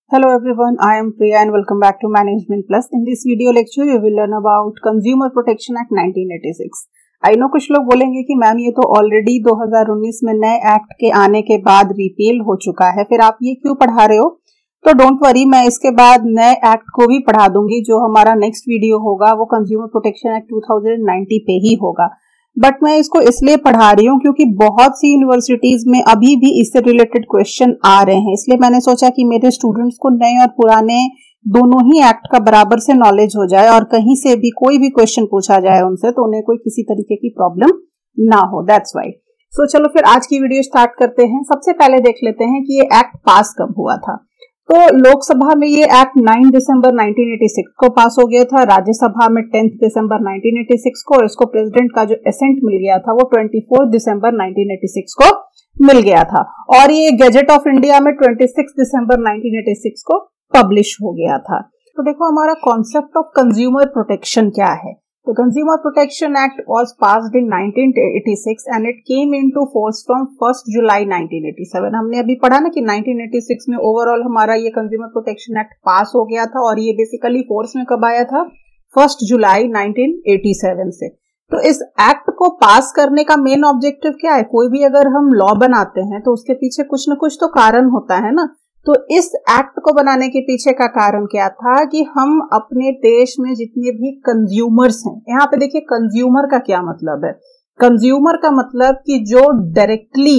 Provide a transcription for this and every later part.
Hello everyone, I am Priya and welcome back to Management Plus. In this video lecture, you will learn about Consumer Protection Act 1986. I know कुछ लोग बोलेंगे कि ma'am ये तो already 2019 में नए act के आने के बाद रिपील हो चुका है, फिर आप ये क्यों पढ़ा रहे हो? तो डोंट वरी, मैं इसके बाद नए एक्ट को भी पढ़ा दूंगी। जो हमारा नेक्स्ट वीडियो होगा वो कंज्यूमर प्रोटेक्शन एक्ट 2090 पे ही होगा। बट मैं इसको इसलिए पढ़ा रही हूँ क्योंकि बहुत सी यूनिवर्सिटीज में अभी भी इससे रिलेटेड क्वेश्चन आ रहे हैं, इसलिए मैंने सोचा कि मेरे स्टूडेंट्स को नए और पुराने दोनों ही एक्ट का बराबर से नॉलेज हो जाए और कहीं से भी कोई भी क्वेश्चन पूछा जाए उनसे तो उन्हें कोई किसी तरीके की प्रॉब्लम ना हो। That's why. सो चलो फिर आज की वीडियो स्टार्ट करते हैं। सबसे पहले देख लेते हैं कि ये एक्ट पास कब हुआ था। तो लोकसभा में ये एक्ट 9 दिसंबर 1986 को पास हो गया था, राज्यसभा में 10 दिसंबर 1986 को, और इसको प्रेसिडेंट का जो एसेंट मिल गया था वो 24 दिसंबर 1986 को मिल गया था, और ये गैजेट ऑफ इंडिया में 26 दिसंबर 1986 को पब्लिश हो गया था। तो देखो हमारा कॉन्सेप्ट ऑफ कंज्यूमर प्रोटेक्शन क्या है। तो consumer protection act was passed in 1986 and it came into force from 1 July 1987। हमने अभी पढ़ा ना कि 1986 में ओवरऑल हमारा ये कंज्यूमर प्रोटेक्शन एक्ट पास हो गया था, और ये बेसिकली फोर्स में कब आया था? 1 जुलाई 1987 से। तो इस एक्ट को पास करने का मेन ऑब्जेक्टिव क्या है? कोई भी अगर हम लॉ बनाते हैं तो उसके पीछे कुछ न कुछ तो कारण होता है ना। तो इस एक्ट को बनाने के पीछे का कारण क्या था कि हम अपने देश में जितने भी कंज्यूमर्स हैं, यहाँ पे देखिए कंज्यूमर का क्या मतलब है। कंज्यूमर का मतलब कि जो डायरेक्टली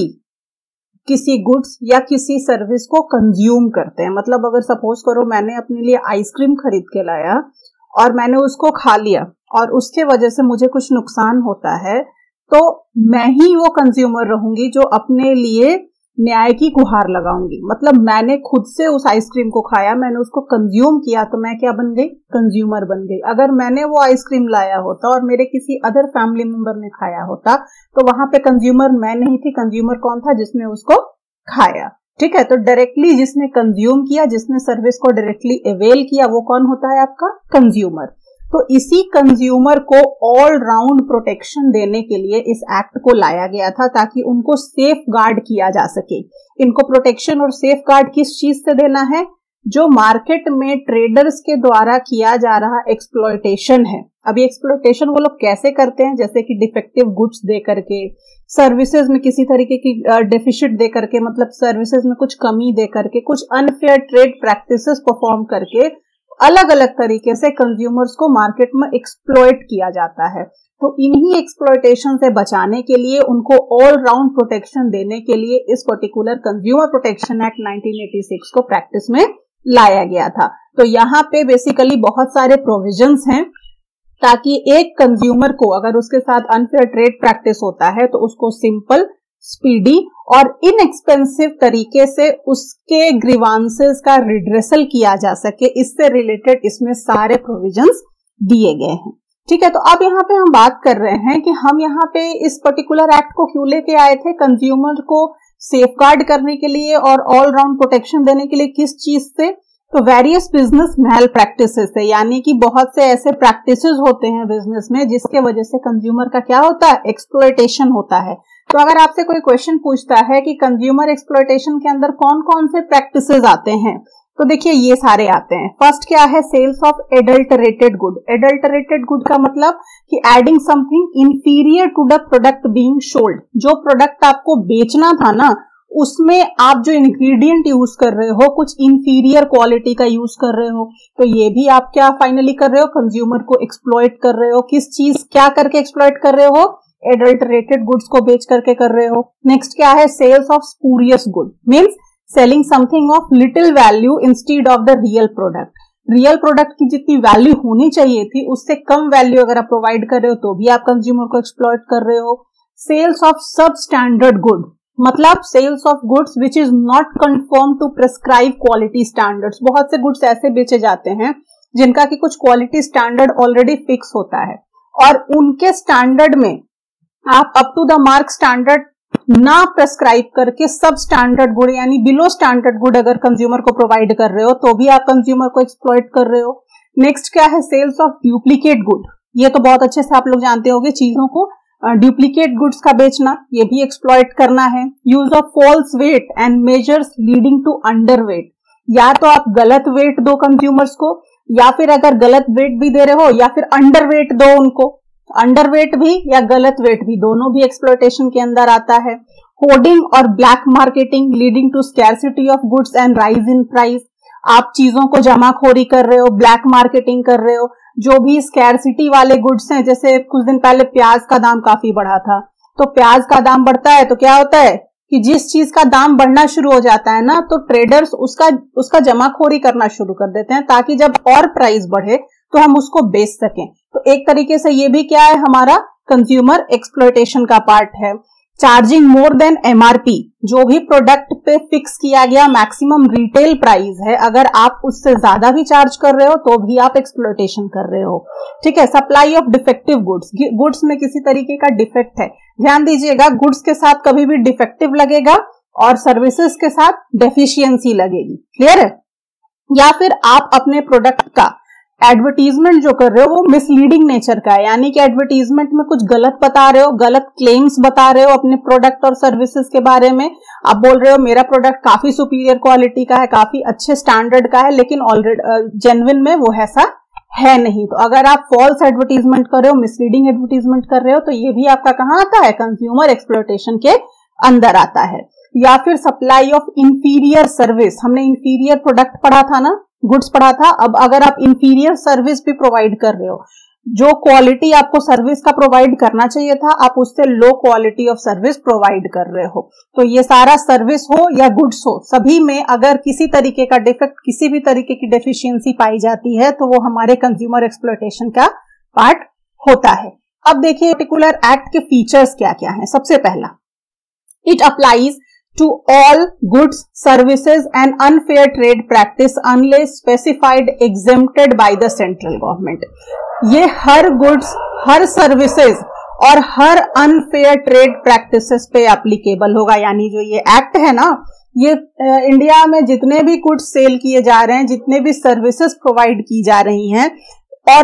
किसी गुड्स या किसी सर्विस को कंज्यूम करते हैं। मतलब अगर सपोज करो मैंने अपने लिए आइसक्रीम खरीद के लाया और मैंने उसको खा लिया और उसके वजह से मुझे कुछ नुकसान होता है, तो मैं ही वो कंज्यूमर रहूंगी जो अपने लिए न्याय की गुहार लगाऊंगी। मतलब मैंने खुद से उस आइसक्रीम को खाया, मैंने उसको कंज्यूम किया, तो मैं क्या बन गई? कंज्यूमर बन गई। अगर मैंने वो आइसक्रीम लाया होता और मेरे किसी अदर फैमिली मेंबर ने खाया होता तो वहां पे कंज्यूमर मैं नहीं थी, कंज्यूमर कौन था? जिसने उसको खाया। ठीक है, तो डायरेक्टली जिसने कंज्यूम किया, जिसने सर्विस को डायरेक्टली अवेल किया, वो कौन होता है? आपका कंज्यूमर। तो इसी कंज्यूमर को ऑल राउंड प्रोटेक्शन देने के लिए इस एक्ट को लाया गया था, ताकि उनको सेफ गार्ड किया जा सके। इनको प्रोटेक्शन और सेफ गार्ड किस चीज से देना है? जो मार्केट में ट्रेडर्स के द्वारा किया जा रहा एक्सप्लॉयटेशन है। अभी एक्सप्लॉयटेशन वो लोग कैसे करते हैं? जैसे कि डिफेक्टिव गुड्स दे करके, सर्विसेज में किसी तरीके की डेफिसिट दे करके, मतलब सर्विसेज में कुछ कमी दे करके, कुछ अनफेयर ट्रेड प्रैक्टिसेस परफॉर्म करके अलग अलग तरीके से कंज्यूमर्स को मार्केट में एक्सप्लॉइट किया जाता है। तो इन्हीं एक्सप्लॉयटेशन से बचाने के लिए, उनको ऑल राउंड प्रोटेक्शन देने के लिए इस पर्टिकुलर कंज्यूमर प्रोटेक्शन एक्ट 1986 को प्रैक्टिस में लाया गया था। तो यहाँ पे बेसिकली बहुत सारे प्रोविजंस हैं, ताकि एक कंज्यूमर को अगर उसके साथ अनफेयर ट्रेड प्रैक्टिस होता है तो उसको सिंपल, स्पीडी और इनएक्सपेंसिव तरीके से उसके ग्रीवांसेस का रिड्रेसल किया जा सके। इससे रिलेटेड इसमें सारे प्रोविजंस दिए गए हैं। ठीक है, तो अब यहाँ पे हम बात कर रहे हैं कि हम यहाँ पे इस पर्टिकुलर एक्ट को क्यों लेके आए थे? कंज्यूमर को सेफगार्ड करने के लिए और ऑल राउंड प्रोटेक्शन देने के लिए। किस चीज से? तो वेरियस बिजनेस मैल प्रैक्टिसेस से, यानी कि बहुत से ऐसे प्रैक्टिसेस होते हैं बिजनेस में जिसके वजह से कंज्यूमर का क्या होता है? एक्सप्लॉयटेशन होता है। तो अगर आपसे कोई क्वेश्चन पूछता है कि कंज्यूमर एक्सप्लॉयटेशन के अंदर कौन कौन से प्रैक्टिसेस आते हैं, तो देखिए ये सारे आते हैं। फर्स्ट क्या है? Sales of adulterated good. Adulterated good का मतलब कि adding something inferior to the product being sold. जो प्रोडक्ट आपको बेचना था ना, उसमें आप जो इंग्रेडिएंट यूज कर रहे हो कुछ इंफीरियर क्वालिटी का यूज कर रहे हो, तो ये भी आप क्या फाइनली कर रहे हो? कंज्यूमर को एक्सप्लॉइट कर रहे हो। किस चीज, क्या करके एक्सप्लॉइट कर रहे हो? एडल्टरेटेड गुड्स को बेच करके कर रहे हो। नेक्स्ट क्या है? Sales of spurious good, means selling something of little value instead of the real product. Real product की जितनी वैल्यू होनी चाहिए थी उससे कम वैल्यू अगर आप प्रोवाइड कर रहे हो तो भी आप कंज्यूमर को एक्सप्लॉइट कर रहे हो। Sales of substandard good, मतलब sales of goods which is not confirm to prescribe quality standards. बहुत से गुड्स ऐसे बेचे जाते हैं जिनका कि कुछ क्वालिटी स्टैंडर्ड ऑलरेडी फिक्स होता है, और उनके स्टैंडर्ड में आप up to the mark standard ना प्रेस्क्राइब करके सब स्टैंडर्ड गुड यानी बिलो स्टैंडर्ड गुड अगर कंज्यूमर को प्रोवाइड कर रहे हो तो भी आप कंज्यूमर को एक्सप्लॉइट कर रहे हो। नेक्स्ट क्या है? Sales of duplicate good. ये तो बहुत अच्छे से आप लोग जानते होंगे, चीजों को डुप्लीकेट गुड्स का बेचना, ये भी एक्सप्लॉइट करना है। Use of false weight and measures leading to underweight, या तो आप गलत वेट दो कंज्यूमर्स को, या फिर अगर गलत वेट भी दे रहे हो या फिर अंडर वेट दो उनको। अंडर वेट भी या गलत वेट भी, दोनों भी एक्सप्लॉयटेशन के अंदर आता है। होर्डिंग और black marketing leading to scarcity of goods and rise in price. आप चीजों को जमाखोरी कर रहे हो, ब्लैक मार्केटिंग कर रहे हो। जो भी स्कैरसिटी वाले गुड्स हैं, जैसे कुछ दिन पहले प्याज का दाम काफी बढ़ा था, तो प्याज का दाम बढ़ता है तो क्या होता है कि जिस चीज का दाम बढ़ना शुरू हो जाता है ना, तो ट्रेडर्स उसका जमाखोरी करना शुरू कर देते हैं, ताकि जब और प्राइस बढ़े तो हम उसको बेच सकें। तो एक तरीके से ये भी क्या है, हमारा कंज्यूमर एक्सप्लॉयटेशन का पार्ट है। चार्जिंग मोर देन एमआरपी, जो भी प्रोडक्ट पे फिक्स किया गया मैक्सिमम रिटेल प्राइस है, अगर आप उससे ज्यादा भी चार्ज कर रहे हो तो भी आप एक्सप्लॉयटेशन कर रहे हो। ठीक है। Supply of defective goods, goods में किसी तरीके का डिफेक्ट है, ध्यान दीजिएगा, गुड्स के साथ कभी भी डिफेक्टिव लगेगा और सर्विसेज के साथ डेफिशिएंसी लगेगी। क्लियर है। या फिर आप अपने प्रोडक्ट का एडवर्टीजमेंट जो कर रहे हो वो मिसलीडिंग नेचर का है, यानी कि एडवर्टीजमेंट में कुछ गलत बता रहे हो, गलत क्लेम्स बता रहे हो अपने प्रोडक्ट और सर्विसेज के बारे में। आप बोल रहे हो मेरा प्रोडक्ट काफी सुपीरियर क्वालिटी का है, काफी अच्छे स्टैंडर्ड का है, लेकिन ऑलरेडी जेन्युइन में वो ऐसा है नहीं। तो अगर आप फॉल्स एडवर्टीजमेंट कर रहे हो, मिसलीडिंग एडवर्टीजमेंट कर रहे हो, तो ये भी आपका कहाँ आता है, कंज्यूमर एक्सप्लॉयटेशन के अंदर आता है। या फिर सप्लाई ऑफ इंफीरियर सर्विस, हमने इंफीरियर प्रोडक्ट पढ़ा था ना, गुड्स पढ़ा था। अब अगर आप इंफीरियर सर्विस भी प्रोवाइड कर रहे हो, जो क्वालिटी आपको सर्विस का प्रोवाइड करना चाहिए था, आप उससे low quality of service provide कर रहे हो, तो ये सारा सर्विस हो या गुड्स हो, सभी में अगर किसी तरीके का डिफेक्ट, किसी भी तरीके की डेफिशिएंसी पाई जाती है, तो वो हमारे कंज्यूमर एक्सप्लॉयटेशन का पार्ट होता है। अब देखिए पर्टिकुलर एक्ट के फीचर्स क्या क्या है। सबसे पहला, it applies to all goods, services and unfair trade practice unless specified exempted by the central government। ये हर गुड्स, हर सर्विसेज और हर अनफेयर ट्रेड प्रैक्टिसेस पे एप्लीकेबल होगा। यानी जो ये एक्ट है ना, ये इंडिया में जितने भी गुड्स सेल किए जा रहे हैं, जितने भी सर्विसेज प्रोवाइड की जा रही हैं और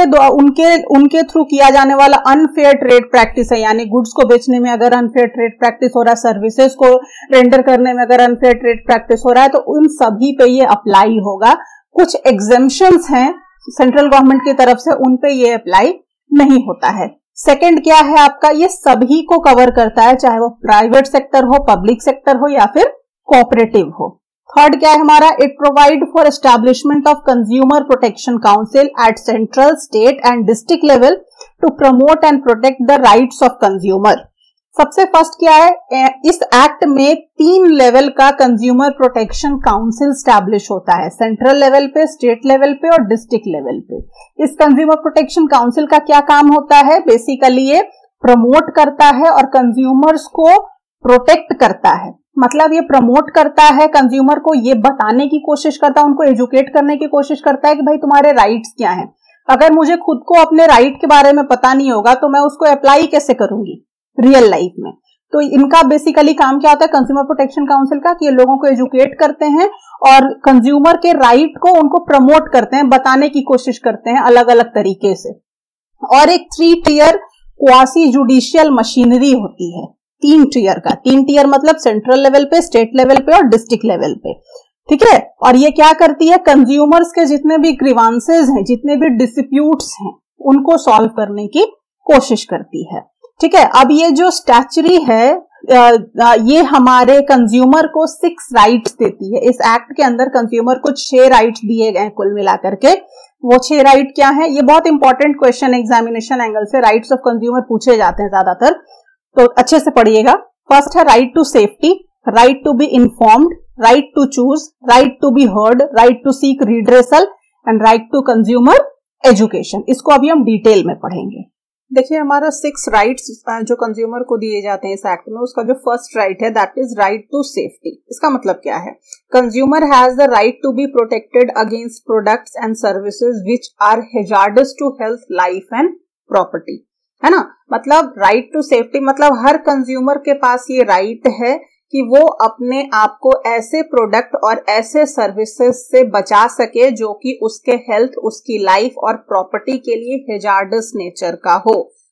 उनके थ्रू किया जाने वाला अनफेयर ट्रेड प्रैक्टिस है, यानी गुड्स को बेचने में अगर अनफेयर ट्रेड प्रैक्टिस हो रहा है, सर्विसेज को रेंडर करने में अगर अनफेयर ट्रेड प्रैक्टिस हो रहा है, तो उन सभी पे ये अप्लाई होगा। कुछ एग्जेम्पशंस हैं सेंट्रल गवर्नमेंट की तरफ से, उन पे ये अप्लाई नहीं होता है। सेकंड क्या है आपका, ये सभी को कवर करता है, चाहे वो प्राइवेट सेक्टर हो, पब्लिक सेक्टर हो या फिर कोऑपरेटिव हो। थर्ड क्या है हमारा, it provide for establishment of consumer protection council at central, state and district level to promote and protect the rights of consumer. सबसे फर्स्ट क्या है, इस एक्ट में 3 लेवल का कंज्यूमर प्रोटेक्शन काउंसिल स्टैब्लिश होता है, सेंट्रल लेवल पे, state level पे और डिस्ट्रिक्ट लेवल पे। इस कंज्यूमर प्रोटेक्शन काउंसिल का क्या काम होता है, बेसिकली ये प्रमोट करता है और कंज्यूमर्स को प्रोटेक्ट करता है। मतलब ये प्रमोट करता है, कंज्यूमर को ये बताने की कोशिश करता है, उनको एजुकेट करने की कोशिश करता है कि भाई तुम्हारे राइट्स क्या हैं। अगर मुझे खुद को अपने राइट के बारे में पता नहीं होगा तो मैं उसको अप्लाई कैसे करूंगी रियल लाइफ में। तो इनका बेसिकली काम क्या होता है कंज्यूमर प्रोटेक्शन काउंसिल का, कि ये लोगों को एजुकेट करते हैं और कंज्यूमर के राइट को उनको प्रमोट करते हैं, बताने की कोशिश करते हैं अलग अलग तरीके से। और एक 3 टियर क्वासी जुडिशियल मशीनरी होती है, 3 टियर का, 3 टियर मतलब सेंट्रल लेवल पे, स्टेट लेवल पे और डिस्ट्रिक्ट लेवल पे। ठीक है। और ये क्या करती है, कंज्यूमर्स के जितने भी ग्रीवांसेस हैं, जितने भी डिस्प्यूट्स हैं, उनको सॉल्व करने की कोशिश करती है। ठीक है। अब ये जो स्टैच्यूरी है, ये हमारे कंज्यूमर को 6 राइट्स देती है। इस एक्ट के अंदर कंज्यूमर को 6 राइट्स दिए गए कुल मिलाकर के। वो 6 राइट क्या है, ये बहुत इंपॉर्टेंट क्वेश्चन एग्जामिनेशन एंगल से, राइट्स ऑफ कंज्यूमर पूछे जाते हैं ज्यादातर, तो अच्छे से पढ़िएगा। फर्स्ट है right to safety, right to be informed, right to choose, right to be heard, right to seek redressal and right to consumer education. इसको अभी हम डिटेल में पढ़ेंगे। देखिए हमारा 6 राइट्स जो कंज्यूमर को दिए जाते हैं इस एक्ट में, उसका जो फर्स्ट राइट है that is right to safety. इसका मतलब क्या है, consumer has the right to be protected against products and services which are hazardous to health, life and property, है ना। मतलब राइट टू सेफ्टी मतलब हर कंज्यूमर के पास ये राइट है कि वो अपने आप को ऐसे प्रोडक्ट और ऐसे सर्विसेज से बचा सके जो कि उसके हेल्थ, उसकी लाइफ और प्रॉपर्टी के लिए हैजार्डस नेचर का हो।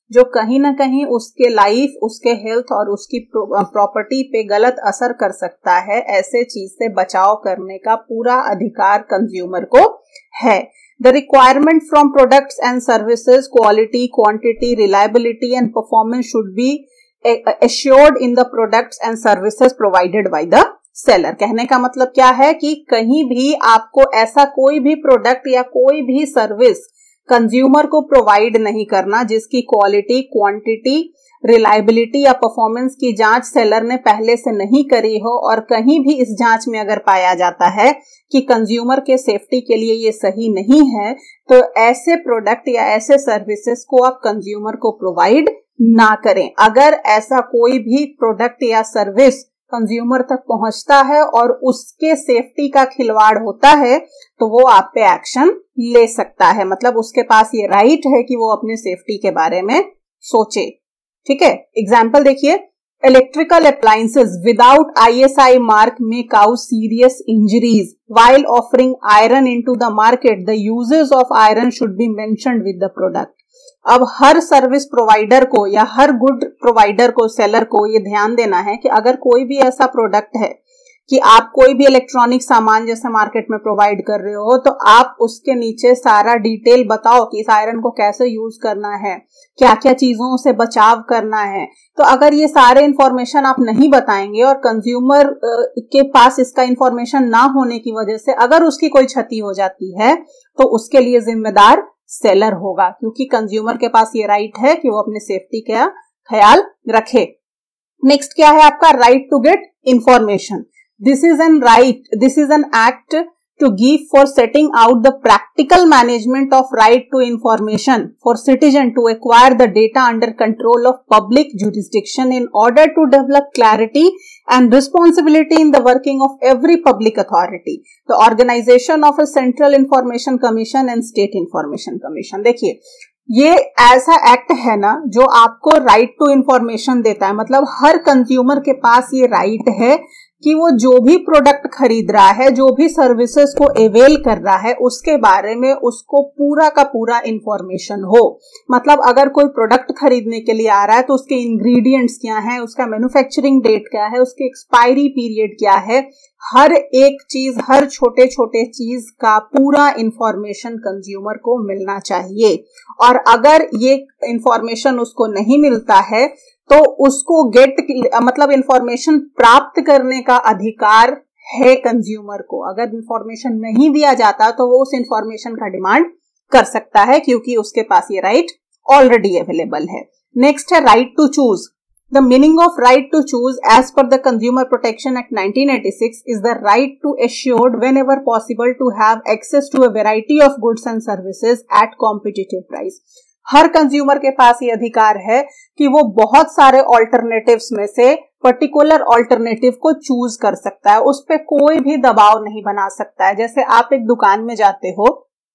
जो कहीं ना कहीं उसके लाइफ, उसके हेल्थ और उसकी प्रॉपर्टी पे गलत असर कर सकता है, ऐसे चीज से बचाव करने का पूरा अधिकार कंज्यूमर को है। The requirement from products and services, quality, quantity, reliability and performance should be assured in the products and services provided by the seller। कहने का मतलब क्या है कि कहीं भी आपको ऐसा कोई भी प्रोडक्ट या कोई भी सर्विस कंज्यूमर को प्रोवाइड नहीं करना जिसकी क्वालिटी, क्वांटिटी, रिलायबिलिटी या परफॉर्मेंस की जांच सेलर ने पहले से नहीं करी हो, और कहीं भी इस जांच में अगर पाया जाता है कि कंज्यूमर के सेफ्टी के लिए ये सही नहीं है, तो ऐसे प्रोडक्ट या ऐसे सर्विसेज को आप कंज्यूमर को प्रोवाइड ना करें। अगर ऐसा कोई भी प्रोडक्ट या सर्विस कंज्यूमर तक पहुंचता है और उसके सेफ्टी का खिलवाड़ होता है, तो वो आप पे एक्शन ले सकता है। मतलब उसके पास ये राइट है कि वो अपने सेफ्टी के बारे में सोचे। ठीक है, एग्जाम्पल देखिए, electrical appliances without ISI mark may cause serious injuries while offering iron into the market, the uses of iron should be mentioned with the product. अब हर सर्विस प्रोवाइडर को या हर गुड प्रोवाइडर को, सेलर को ये ध्यान देना है कि अगर कोई भी ऐसा प्रोडक्ट है कि आप कोई भी इलेक्ट्रॉनिक सामान जैसे मार्केट में प्रोवाइड कर रहे हो, तो आप उसके नीचे सारा डिटेल बताओ कि इस आयरन को कैसे यूज करना है, क्या क्या चीजों से बचाव करना है। तो अगर ये सारे इंफॉर्मेशन आप नहीं बताएंगे और कंज्यूमर के पास इसका इंफॉर्मेशन ना होने की वजह से अगर उसकी कोई क्षति हो जाती है, तो उसके लिए जिम्मेदार सेलर होगा, क्योंकि कंज्यूमर के पास ये राइट है कि वो अपने सेफ्टी का ख्याल रखे। नेक्स्ट क्या है आपका, right to get information. This is an act to give for setting out the practical management of right to information for citizen to acquire the data under control of public jurisdiction in order to develop clarity and responsibility in the working of every public authority, the organization of a Central Information Commission and State Information Commission। देखिए, ये ऐसा act है ना जो आपको right to information देता है। मतलब हर कंज्यूमर के पास ये राइट है कि वो जो भी प्रोडक्ट खरीद रहा है, जो भी सर्विसेज को अवेल कर रहा है, उसके बारे में उसको पूरा का पूरा इंफॉर्मेशन हो। मतलब अगर कोई प्रोडक्ट खरीदने के लिए आ रहा है तो उसके इंग्रेडिएंट्स क्या हैं, उसका मैन्युफैक्चरिंग डेट क्या है, उसकी एक्सपायरी पीरियड क्या है, हर एक चीज, हर छोटे छोटे चीज का पूरा इंफॉर्मेशन कंज्यूमर को मिलना चाहिए। और अगर ये इंफॉर्मेशन उसको नहीं मिलता है तो उसको मतलब इंफॉर्मेशन प्राप्त करने का अधिकार है कंज्यूमर को। अगर इंफॉर्मेशन नहीं दिया जाता तो वो उस इंफॉर्मेशन का डिमांड कर सकता है, क्योंकि उसके पास ये राइट ऑलरेडी अवेलेबल है। नेक्स्ट है right to choose. The meaning of right to choose as per the Consumer Protection Act 1986 is the right to assured whenever possible to have access to a variety of goods and services at competitive price। हर consumer के पास ये अधिकार है कि वो बहुत सारे ऑल्टरनेटिव्स में से पर्टिकुलर ऑल्टरनेटिव को चूज कर सकता है, उस पर कोई भी दबाव नहीं बना सकता है। जैसे आप एक दुकान में जाते हो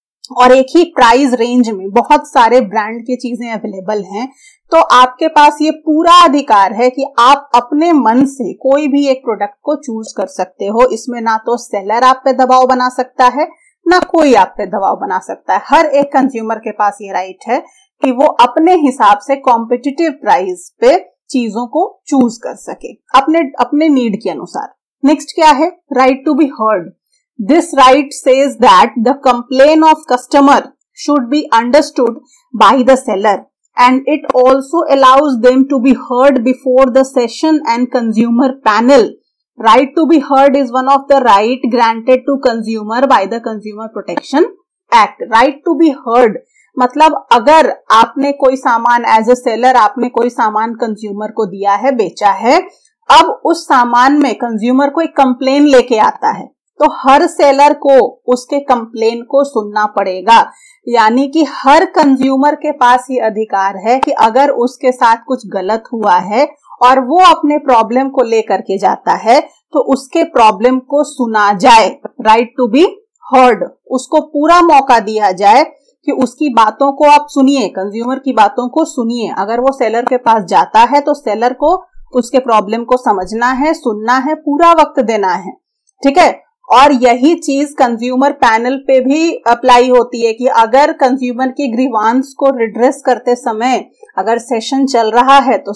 और एक ही प्राइस रेंज में बहुत सारे ब्रांड की चीजें अवेलेबल हैं, तो आपके पास ये पूरा अधिकार है कि आप अपने मन से कोई भी एक प्रोडक्ट को चूज कर सकते हो। इसमें ना तो सेलर आप पे दबाव बना सकता है, ना कोई आप पे दबाव बना सकता है। हर एक कंज्यूमर के पास ये राइट है कि वो अपने हिसाब से कॉम्पिटिटिव प्राइस पे चीजों को चूज कर सके अपने नीड के अनुसार। नेक्स्ट क्या है, right to be heard. This right says that the complaint of customer should be understood by the seller, and it also allows them to be heard before the session and consumer panel. Right to be heard is one of the right granted to consumer by the Consumer Protection Act. Right to be heard मतलब अगर आपने कोई सामान as a seller आपने कोई सामान consumer को दिया है, बेचा है, अब उस सामान में कंज्यूमर कोई कंप्लेन लेके आता है, तो हर सेलर को उसके कंप्लेन को सुनना पड़ेगा। यानी कि हर कंज्यूमर के पास ये अधिकार है कि अगर उसके साथ कुछ गलत हुआ है और वो अपने प्रॉब्लम को लेकर के जाता है, तो उसके प्रॉब्लम को सुना जाए। राइट टू बी हर्ड, उसको पूरा मौका दिया जाए कि उसकी बातों को आप सुनिए, कंज्यूमर की बातों को सुनिए। अगर वो सेलर के पास जाता है तो सेलर को उसके प्रॉब्लम को समझना है, सुनना है, पूरा वक्त देना है। ठीक है, और यही चीज कंज्यूमर पैनल पे भी अप्लाई होती है कि अगर कंज्यूमर की ग्रीवांस को रिड्रेस करते समय अगर सेशन चल रहा है तो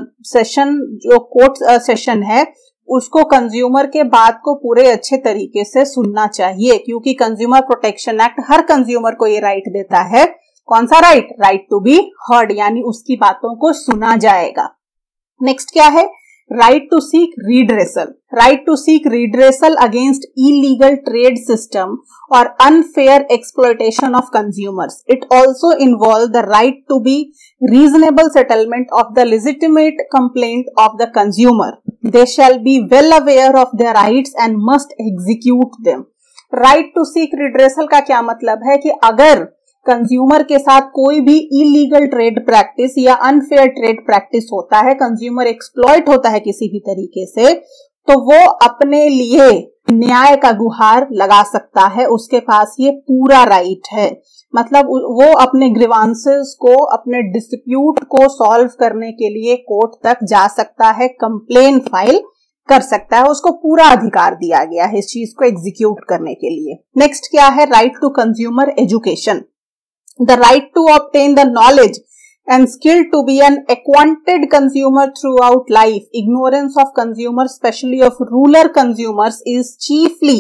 सेशन जो कोर्ट सेशन है उसको कंज्यूमर के बात को पूरे अच्छे तरीके से सुनना चाहिए, क्योंकि कंज्यूमर प्रोटेक्शन एक्ट हर कंज्यूमर को ये राइट देता है। कौन सा right? Right to be heard, यानी उसकी बातों को सुना जाएगा। नेक्स्ट क्या है? right to seek redressal. Right to seek redressal against illegal trade system or unfair exploitation of consumers. It also involves the right to be reasonable settlement of the legitimate complaint of the consumer. They shall be well aware of their rights and must execute them. Right to seek redressal का क्या मतलब है कि अगर consumer के साथ कोई भी इलीगल ट्रेड प्रैक्टिस या अनफेयर ट्रेड प्रैक्टिस होता है, कंज्यूमर एक्सप्लॉइट होता है किसी भी तरीके से, तो वो अपने लिए न्याय का गुहार लगा सकता है। उसके पास ये पूरा राइट है। मतलब वो अपने ग्रीवांसेस को, अपने डिस्प्यूट को सॉल्व करने के लिए कोर्ट तक जा सकता है, कंप्लेन फाइल कर सकता है। उसको पूरा अधिकार दिया गया है इस चीज को एग्जीक्यूट करने के लिए। नेक्स्ट क्या है? Right to consumer education. The right to obtain the knowledge and skill to be an acquainted consumer throughout life. Ignorance of consumers, especially of rural consumers, is chiefly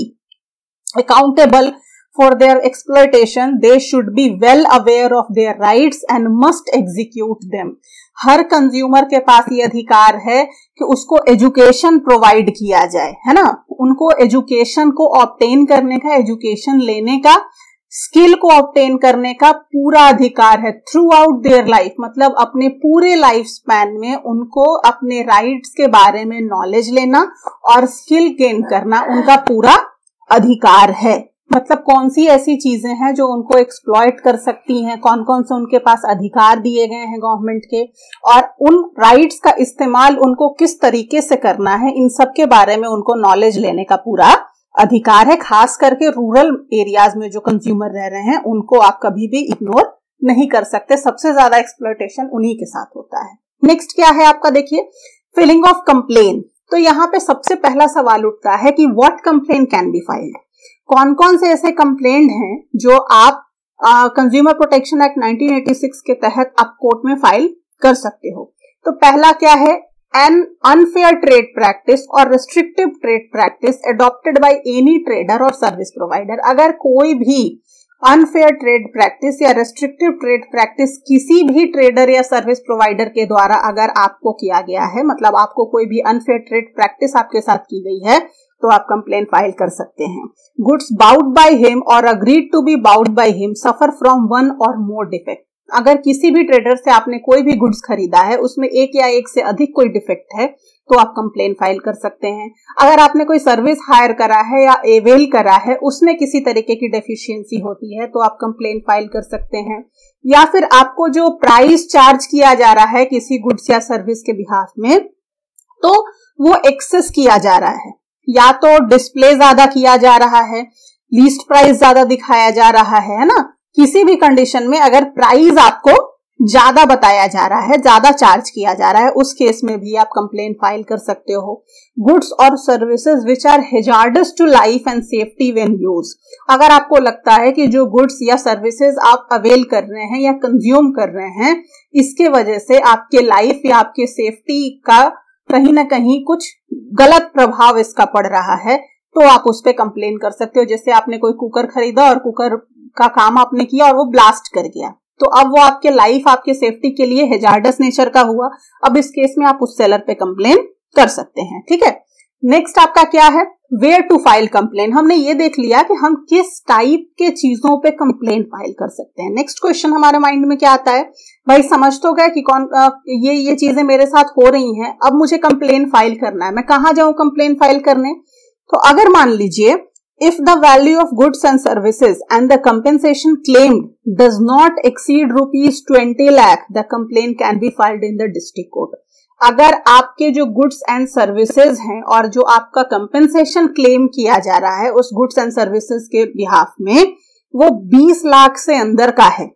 accountable for their exploitation. They should be well aware of their rights and must execute them. हर consumer के पास ये अधिकार है कि उसको education provide किया जाए, है ना। उनको एजुकेशन को ऑब्टेन करने का, एजुकेशन लेने का, स्किल को ऑब्टेन करने का पूरा अधिकार है थ्रू आउट देयर लाइफ। मतलब अपने पूरे लाइफ स्पैन में उनको अपने राइट्स के बारे में नॉलेज लेना और स्किल गेन करना उनका पूरा अधिकार है। मतलब कौन सी ऐसी चीजें हैं जो उनको एक्सप्लॉइट कर सकती हैं, कौन कौन से उनके पास अधिकार दिए गए हैं गवर्नमेंट के, और उन राइट्स का इस्तेमाल उनको किस तरीके से करना है, इन सब के बारे में उनको नॉलेज लेने का पूरा अधिकार है। खास करके रूरल एरियाज में जो कंज्यूमर रह रहे हैं उनको आप कभी भी इग्नोर नहीं कर सकते। सबसे ज्यादा एक्सप्लॉइटेशन उन्हीं के साथ होता है। नेक्स्ट क्या है आपका? देखिए, फिलिंग ऑफ कंप्लेन। तो यहाँ पे सबसे पहला सवाल उठता है कि what complain can be filed. कौन कौन से ऐसे कंप्लेंट हैं जो आप कंज्यूमर प्रोटेक्शन एक्ट 1986 के तहत आप कोर्ट में फाइल कर सकते हो। तो पहला क्या है? An unfair trade practice or restrictive trade practice adopted by any trader or service provider. अगर कोई भी unfair trade practice या restrictive trade practice किसी भी ट्रेडर या सर्विस प्रोवाइडर के द्वारा अगर आपको किया गया है, मतलब आपको कोई भी unfair trade practice आपके साथ की गई है, तो आप कंप्लेन फाइल कर सकते हैं। Goods bought by him or agreed to be bought by him suffer from one or more defect. अगर किसी भी ट्रेडर से आपने कोई भी गुड्स खरीदा है, उसमें एक या एक से अधिक कोई डिफेक्ट है, तो आप कंप्लेन फाइल कर सकते हैं। अगर आपने कोई सर्विस हायर करा है या एवेल करा है, उसमें किसी तरीके की डेफिशिएंसी होती है, तो आप कंप्लेन फाइल कर सकते हैं। या फिर आपको जो प्राइस चार्ज किया जा रहा है किसी गुड्स या सर्विस के बिहाफ में, तो वो एक्सेस किया जा रहा है, या तो डिस्प्ले ज्यादा किया जा रहा है, लीस्ट प्राइस ज्यादा दिखाया जा रहा है ना। किसी भी कंडीशन में अगर प्राइस आपको ज्यादा बताया जा रहा है, ज्यादा चार्ज किया जा रहा है, उस केस में भी आप कंप्लेन फाइल कर सकते हो। गुड्स और services which are hazardous to life and safety when use. अगर आपको लगता है कि जो गुड्स या सर्विसेज आप अवेल कर रहे हैं या कंज्यूम कर रहे हैं, इसके वजह से आपके लाइफ या आपके सेफ्टी का कहीं ना कहीं कुछ गलत प्रभाव इसका पड़ रहा है, तो आप उस पर कंप्लेन कर सकते हो। जैसे आपने कोई कुकर खरीदा और कुकर का काम आपने किया और वो ब्लास्ट कर गया, तो अब वो आपके लाइफ, आपके सेफ्टी के लिए हैजार्डस नेचर का हुआ। अब इस केस में आप उस सेलर पे कंप्लेन कर सकते हैं, ठीक है। नेक्स्ट आपका क्या है? Where to file complain. हमने ये देख लिया कि हम किस टाइप के चीजों पे कंप्लेन फाइल कर सकते हैं। नेक्स्ट क्वेश्चन हमारे माइंड में क्या आता है? भाई समझ तो गए कि कौन ये चीजें मेरे साथ हो रही हैं, अब मुझे कंप्लेन फाइल करना है, मैं कहाँ जाऊं कंप्लेन फाइल करने? तो अगर मान लीजिए if the value of goods and services and the compensation claimed does not exceed rupees 20 lakh, the complaint can be filed in the district court. अगर आपके जो गुड्स एंड सर्विसेज हैं और जो आपका कंपेंसेशन क्लेम किया जा रहा है उस गुड्स एंड सर्विसेज के बिहाफ में, वो 20 लाख से अंदर का है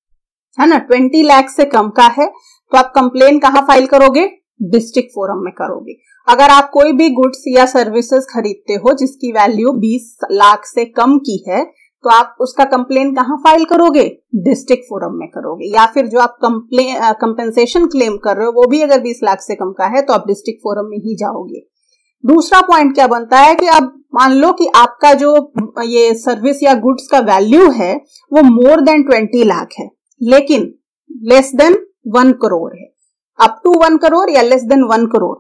ना, 20 लाख से कम का है, तो आप कंप्लेन कहाँ फाइल करोगे? डिस्ट्रिक्ट फोरम में करोगे। अगर आप कोई भी गुड्स या सर्विसेज खरीदते हो जिसकी वैल्यू 20 लाख से कम की है, तो आप उसका कंप्लेन कहाँ फाइल करोगे? डिस्ट्रिक्ट फोरम में करोगे। या फिर जो आप कंपेंसेशन क्लेम कर रहे हो वो भी अगर 20 लाख से कम का है तो आप डिस्ट्रिक्ट फोरम में ही जाओगे। दूसरा पॉइंट क्या बनता है कि अब मान लो कि आपका जो ये सर्विस या गुड्स का वैल्यू है वो मोर देन 20 लाख है, लेकिन लेस देन 1 करोड़ है। अप टू 1 करोड़ या less than 1 crore,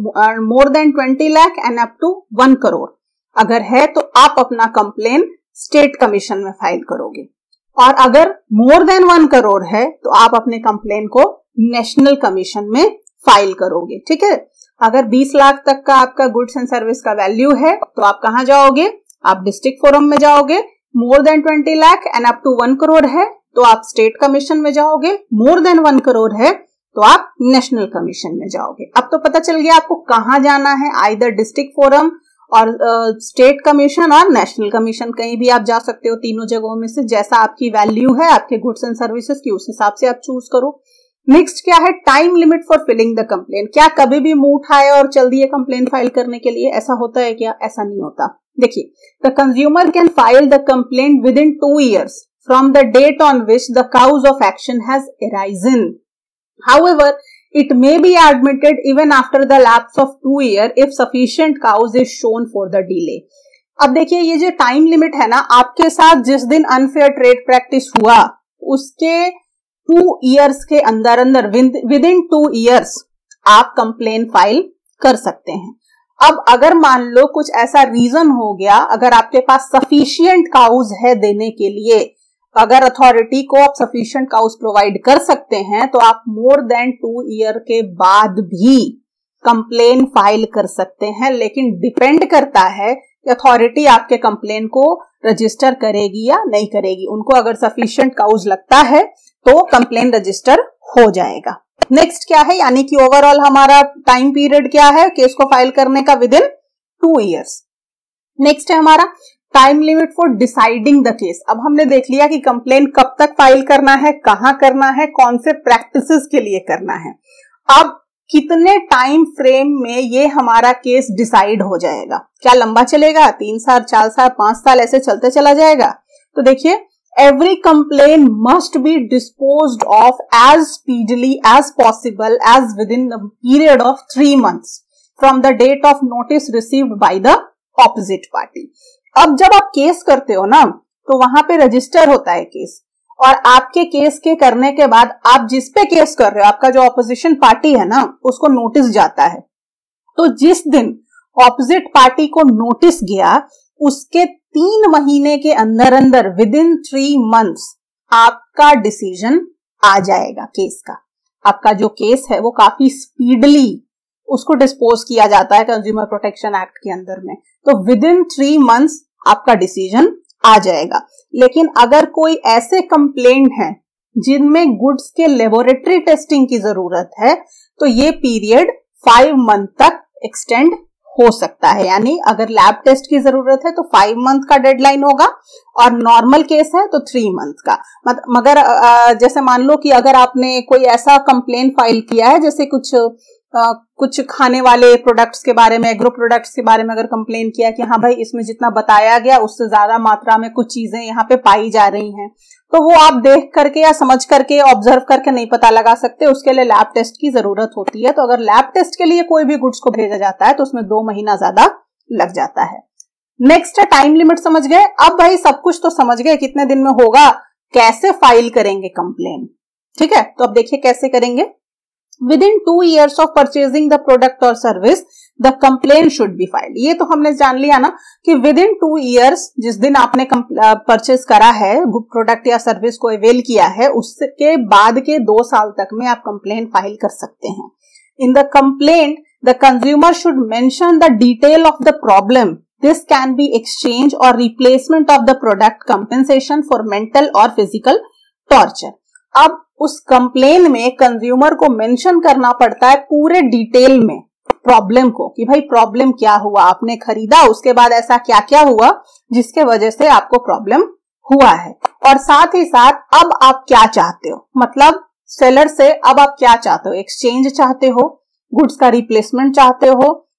more than 20 lakh and up to 1 crore अगर है तो आप अपना कंप्लेन स्टेट कमीशन में फाइल करोगे। और अगर मोर देन 1 करोड़ है तो आप अपने कंप्लेन को नेशनल कमीशन में फाइल करोगे। ठीक है, अगर 20 लाख तक का आपका गुड्स एंड सर्विस का वैल्यू है तो आप कहां जाओगे? आप डिस्ट्रिक्ट फोरम में जाओगे। More than 20 lakh and up to 1 crore है तो आप स्टेट कमीशन में जाओगे। मोर देन 1 करोड़ है तो आप नेशनल कमीशन में जाओगे। अब तो पता चल गया आपको कहां जाना है, आइदर डिस्ट्रिक्ट फोरम और स्टेट कमीशन और नेशनल कमीशन, कहीं भी आप जा सकते हो तीनों जगहों में से। जैसा आपकी वैल्यू है आपके गुड्स एंड सर्विसेज की उस हिसाब से आप चूज करो। नेक्स्ट क्या है? Time limit for filing the complain. क्या कभी भी मुंह उठाए और चल दिए कंप्लेन फाइल करने के लिए? ऐसा होता है क्या? ऐसा नहीं होता। देखिए, the consumer can file the complain within 2 years from the date on which the cause of action has arisen. However, it may be admitted even after the lapse of 2 years if sufficient cause is shown for the delay. अब देखिए, ये जो time limit है ना, आपके साथ जिस दिन अनफेयर ट्रेड प्रैक्टिस हुआ उसके 2 years के अंदर विद इन 2 years आप कंप्लेन फाइल कर सकते हैं। अब अगर मान लो कुछ ऐसा रीजन हो गया, अगर आपके पास सफिशिएंट काउज है देने के लिए, अगर अथॉरिटी को आप सफिशिएंट काउज प्रोवाइड कर सकते हैं तो आप मोर देन 2 year के बाद भी कंप्लेन फाइल कर सकते हैं। लेकिन डिपेंड करता है कि अथॉरिटी आपके कंप्लेन को रजिस्टर करेगी या नहीं करेगी। उनको अगर सफिशिएंट काउज लगता है तो कंप्लेन रजिस्टर हो जाएगा। नेक्स्ट क्या है, यानी कि ओवरऑल हमारा टाइम पीरियड क्या है केस को फाइल करने का? With in 2 years। नेक्स्ट है हमारा time limit for deciding the case. अब हमने देख लिया कि कंप्लेन कब तक फाइल करना है, कहां करना है, कौन से प्रैक्टिसेस के लिए करना है। अब कितने टाइम फ्रेम में ये हमारा केस डिसाइड हो जाएगा? क्या लंबा चलेगा? 3 साल, 4 साल, 5 साल ऐसे चलते चला जाएगा? तो देखिए, every complaint must be disposed of as speedily as possible as within the period of 3 months from the date of notice received by the opposite party. अब जब आप केस करते हो ना तो वहां पे रजिस्टर होता है केस, और आपके केस के करने के बाद आप जिस पे केस कर रहे हो, आपका जो ऑपोजिशन पार्टी है ना, उसको नोटिस जाता है। तो जिस दिन ऑपोजिट पार्टी को नोटिस गया उसके 3 महीने के अंदर विद इन 3 months आपका डिसीजन आ जाएगा केस का। आपका जो केस है वो काफी स्पीडली उसको डिस्पोज किया जाता है कंज्यूमर प्रोटेक्शन एक्ट के अंदर में। तो विद इन 3 months आपका डिसीजन आ जाएगा। लेकिन अगर कोई ऐसे कंप्लेंट है जिनमें गुड्स के लेबोरेटरी टेस्टिंग की जरूरत है तो ये पीरियड 5 month तक एक्सटेंड हो सकता है। यानी अगर लैब टेस्ट की जरूरत है तो 5 month का डेडलाइन होगा, और नॉर्मल केस है तो 3 month का। मगर जैसे मान लो कि अगर आपने कोई ऐसा कंप्लेन फाइल किया है, जैसे कुछ खाने वाले प्रोडक्ट्स के बारे में, एग्रो प्रोडक्ट्स के बारे में अगर कंप्लेन किया कि हाँ भाई इसमें जितना बताया गया उससे ज्यादा मात्रा में कुछ चीजें यहाँ पे पाई जा रही हैं, तो वो आप देख करके या समझ करके ऑब्जर्व करके नहीं पता लगा सकते, उसके लिए लैब टेस्ट की जरूरत होती है। तो अगर लैब टेस्ट के लिए कोई भी गुड्स को भेजा जाता है तो उसमें 2 महीना ज्यादा लग जाता है। नेक्स्ट है टाइम लिमिट। समझ गए? अब भाई सब कुछ तो समझ गए, कितने दिन में होगा, कैसे फाइल करेंगे कंप्लेन। ठीक है, तो अब देखिए कैसे करेंगे। Within 2 years of purchasing the product or service, the complaint should be filed. ये तो हमने जान लिया ना कि within 2 years जिस दिन आपने परचेज करा है, प्रोडक्ट या सर्विस को अवेल किया है, उसके बाद के 2 साल तक में आप कंप्लेंट फाइल कर सकते हैं। In the complaint, the consumer should mention the detail of the problem. This can be exchange or replacement of the product, compensation for mental or physical torture. अब उस कंप्लेन में कंज्यूमर को mention करना पड़ता है पूरे डिटेल में problem को, कि भाई प्रॉब्लम क्या हुआ, आपने खरीदा उसके बाद ऐसा क्या क्या हुआ जिसके वजह से आपको प्रॉब्लम हुआ है, और साथ ही साथ अब आप क्या चाहते हो, मतलब सेलर से अब आप क्या चाहते हो, एक्सचेंज चाहते हो, गुड्स का रिप्लेसमेंट चाहते हो,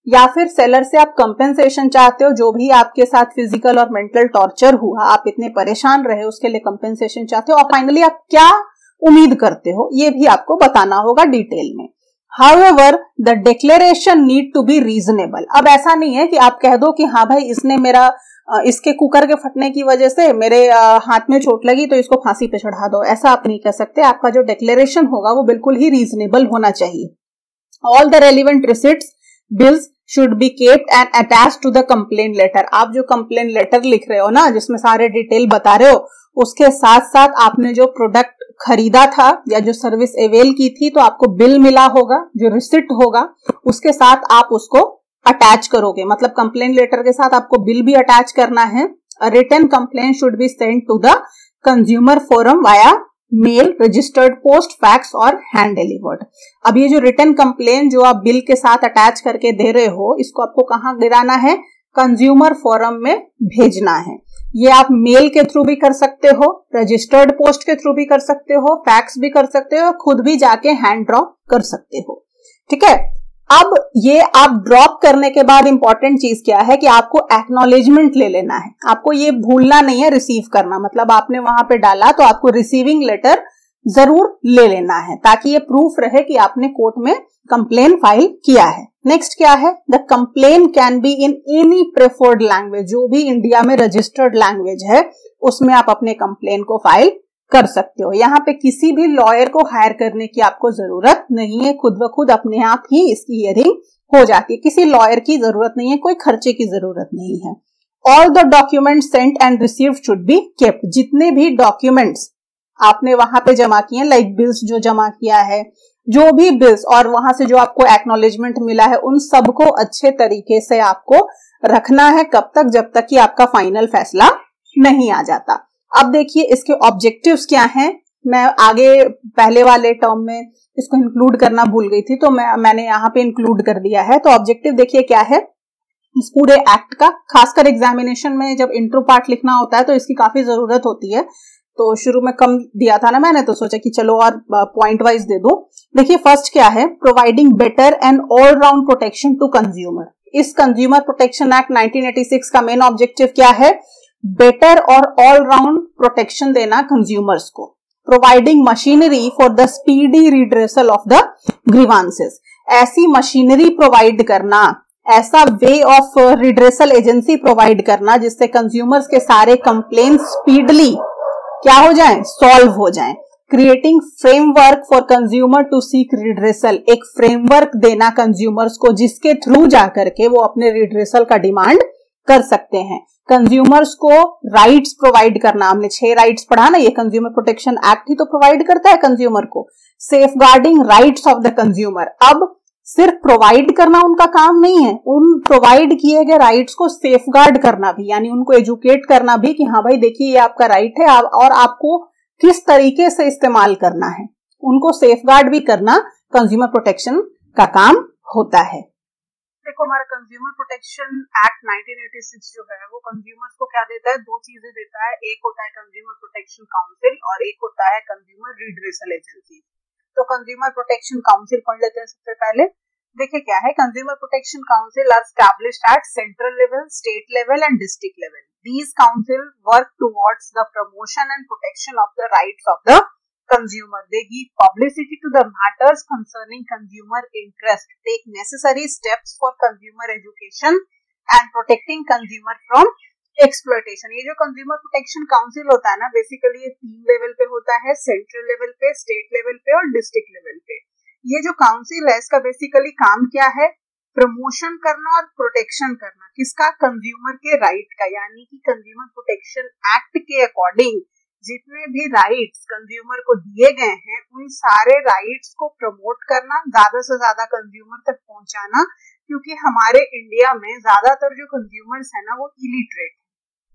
या फिर सेलर से आप कंपेंसेशन चाहते हो, जो भी आपके साथ फिजिकल और मेंटल टॉर्चर हुआ, आप इतने परेशान रहे, उसके लिए कंपेंसेशन चाहते हो, और फाइनली आप क्या उम्मीद करते हो ये भी आपको बताना होगा डिटेल में। However, the declaration need to be reasonable। अब ऐसा नहीं है कि आप कह दो कि हाँ भाई इसने मेरा इसके कुकर के फटने की वजह से मेरे हाथ में चोट लगी तो इसको फांसी पे चढ़ा दो, ऐसा आप नहीं कह सकते। आपका जो डिक्लेरेशन होगा वो बिल्कुल ही रीजनेबल होना चाहिए। All the relevant receipts, bills should be kept and attached to the complaint letter। आप जो कंप्लेन लेटर लिख रहे हो ना, जिसमें सारे डिटेल बता रहे हो, उसके साथ साथ आपने जो प्रोडक्ट खरीदा था या जो सर्विस अवेल की थी तो आपको बिल मिला होगा, जो रिसिप्ट होगा उसके साथ आप उसको अटैच करोगे। मतलब कंप्लेन लेटर के साथ आपको बिल भी अटैच करना है। Written complain should be send to the consumer forum via mail, registered post, fax और हैंड डिलीवर्ड। अब ये जो रिटन कंप्लेन जो आप बिल के साथ अटैच करके दे रहे हो, इसको आपको कहाँ गिराना है? कंज्यूमर फोरम में भेजना है। ये आप मेल के थ्रू भी कर सकते हो, रजिस्टर्ड पोस्ट के थ्रू भी कर सकते हो, फैक्स भी कर सकते हो, खुद भी जाके हैंड ड्रॉप कर सकते हो। ठीक है। अब ये आप ड्रॉप करने के बाद इंपॉर्टेंट चीज क्या है कि आपको एक्नॉलेजमेंट ले लेना है। आपको ये भूलना नहीं है रिसीव करना। मतलब आपने वहां पे डाला तो आपको रिसीविंग लेटर जरूर ले लेना है, ताकि ये प्रूफ रहे कि आपने कोर्ट में कंप्लेन फाइल किया है। नेक्स्ट क्या है? The complain can be in any preferred language. जो भी इंडिया में रजिस्टर्ड लैंग्वेज है उसमें आप अपने कंप्लेन को फाइल कर सकते हो। यहाँ पे किसी भी लॉयर को हायर करने की आपको जरूरत नहीं है, खुद ब खुद अपने आप ही इसकी हियरिंग हो जाती है। किसी लॉयर की जरूरत नहीं है, कोई खर्चे की जरूरत नहीं है। All the documents sent and received should be kept. जितने भी डॉक्यूमेंट्स आपने वहां पे जमा किए हैं, लाइक बिल्स जो जमा किया है, जो भी बिल्स और वहां से जो आपको एक्नॉलेजमेंट मिला है, उन सबको अच्छे तरीके से आपको रखना है। कब तक? जब तक कि आपका फाइनल फैसला नहीं आ जाता। अब देखिए इसके ऑब्जेक्टिव्स क्या हैं। मैं आगे पहले वाले टर्म में इसको इंक्लूड करना भूल गई थी, तो मैंने यहाँ पे इंक्लूड कर दिया है। तो ऑब्जेक्टिव देखिए क्या है इस पूरे एक्ट का। खासकर एग्जामिनेशन में जब इंट्रो पार्ट लिखना होता है तो इसकी काफी जरूरत होती है। तो शुरू में कम दिया था ना मैंने, तो सोचा कि चलो और पॉइंट वाइज दे दो। देखिए फर्स्ट क्या है? Providing better and all round protection to consumer. इस कंज्यूमर प्रोटेक्शन एक्ट 1986 का मेन ऑब्जेक्टिव क्या है? बेटर और ऑल राउंड प्रोटेक्शन देना कंज्यूमर्स को। Providing machinery for the speedy redressal of the grievances. ऐसी मशीनरी प्रोवाइड करना, ऐसा way of redressal agency provide करना जिससे कंज्यूमर्स के सारे कंप्लेंट स्पीडली क्या हो जाएं? सॉल्व हो जाएं। Creating framework for consumer to seek redressal. एक फ्रेमवर्क देना कंज्यूमर्स को जिसके थ्रू जाकर के वो अपने रिड्रेसल का डिमांड कर सकते हैं। कंज्यूमर्स को राइट्स प्रोवाइड करना। हमने 6 राइट्स पढ़ा ना, ये कंज्यूमर प्रोटेक्शन एक्ट ही तो प्रोवाइड करता है कंज्यूमर को। Safeguarding rights of the consumer. अब सिर्फ प्रोवाइड करना उनका काम नहीं है, उन प्रोवाइड किए गए राइट्स को सेफगार्ड करना भी, यानी उनको एजुकेट करना भी कि हाँ भाई देखिए ये आपका राइट है और आपको किस तरीके से इस्तेमाल करना है। उनको सेफगार्ड भी करना कंज्यूमर प्रोटेक्शन का काम होता है। देखो हमारा कंज्यूमर प्रोटेक्शन एक्ट 1986 जो है वो कंज्यूमर्स को क्या देता है? 2 चीजें देता है। एक होता है कंज्यूमर प्रोटेक्शन काउंसिल और एक होता है कंज्यूमर रिड्रेसल एजेंसी। तो कंज्यूमर प्रोटेक्शन काउंसिल पढ़ लेते हैं सबसे पहले। देखिए क्या है? Consumer protection council are established at central level, state level and district level. These council work towards the promotion and protection of the rights of the consumer. They give publicity to the matters concerning consumer interest, take necessary steps for consumer education and protecting consumer from exploitation. ये जो consumer protection council होता है ना, basically ये 3 level पे होता है, central level पे, स्टेट लेवल पे और डिस्ट्रिक्ट लेवल पे। ये जो काउंसिल है इसका बेसिकली काम क्या है? प्रमोशन करना और प्रोटेक्शन करना। किसका? कंज्यूमर के राइट का। यानी कि कंज्यूमर प्रोटेक्शन एक्ट के अकॉर्डिंग जितने भी राइट्स कंज्यूमर को दिए गए हैं उन सारे राइट्स को प्रमोट करना, ज्यादा से ज्यादा कंज्यूमर तक पहुंचाना। क्योंकि हमारे इंडिया में ज्यादातर जो कंज्यूमर्स है ना वो इलिटरेट है,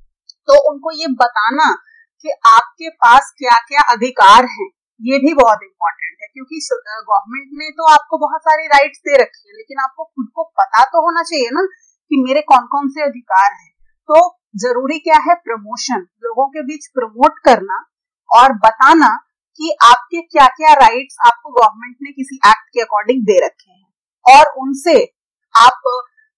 तो उनको ये बताना कि आपके पास क्या क्या अधिकार हैं ये भी बहुत इंपॉर्टेंट है। क्योंकि गवर्नमेंट ने तो आपको बहुत सारी राइट्स दे रखी है, लेकिन आपको खुद को पता तो होना चाहिए ना कि मेरे कौन कौन से अधिकार हैं। तो जरूरी क्या है? प्रमोशन, लोगों के बीच प्रमोट करना और बताना कि आपके क्या क्या राइट्स आपको गवर्नमेंट ने किसी एक्ट के अकॉर्डिंग दे रखे हैं और उनसे आप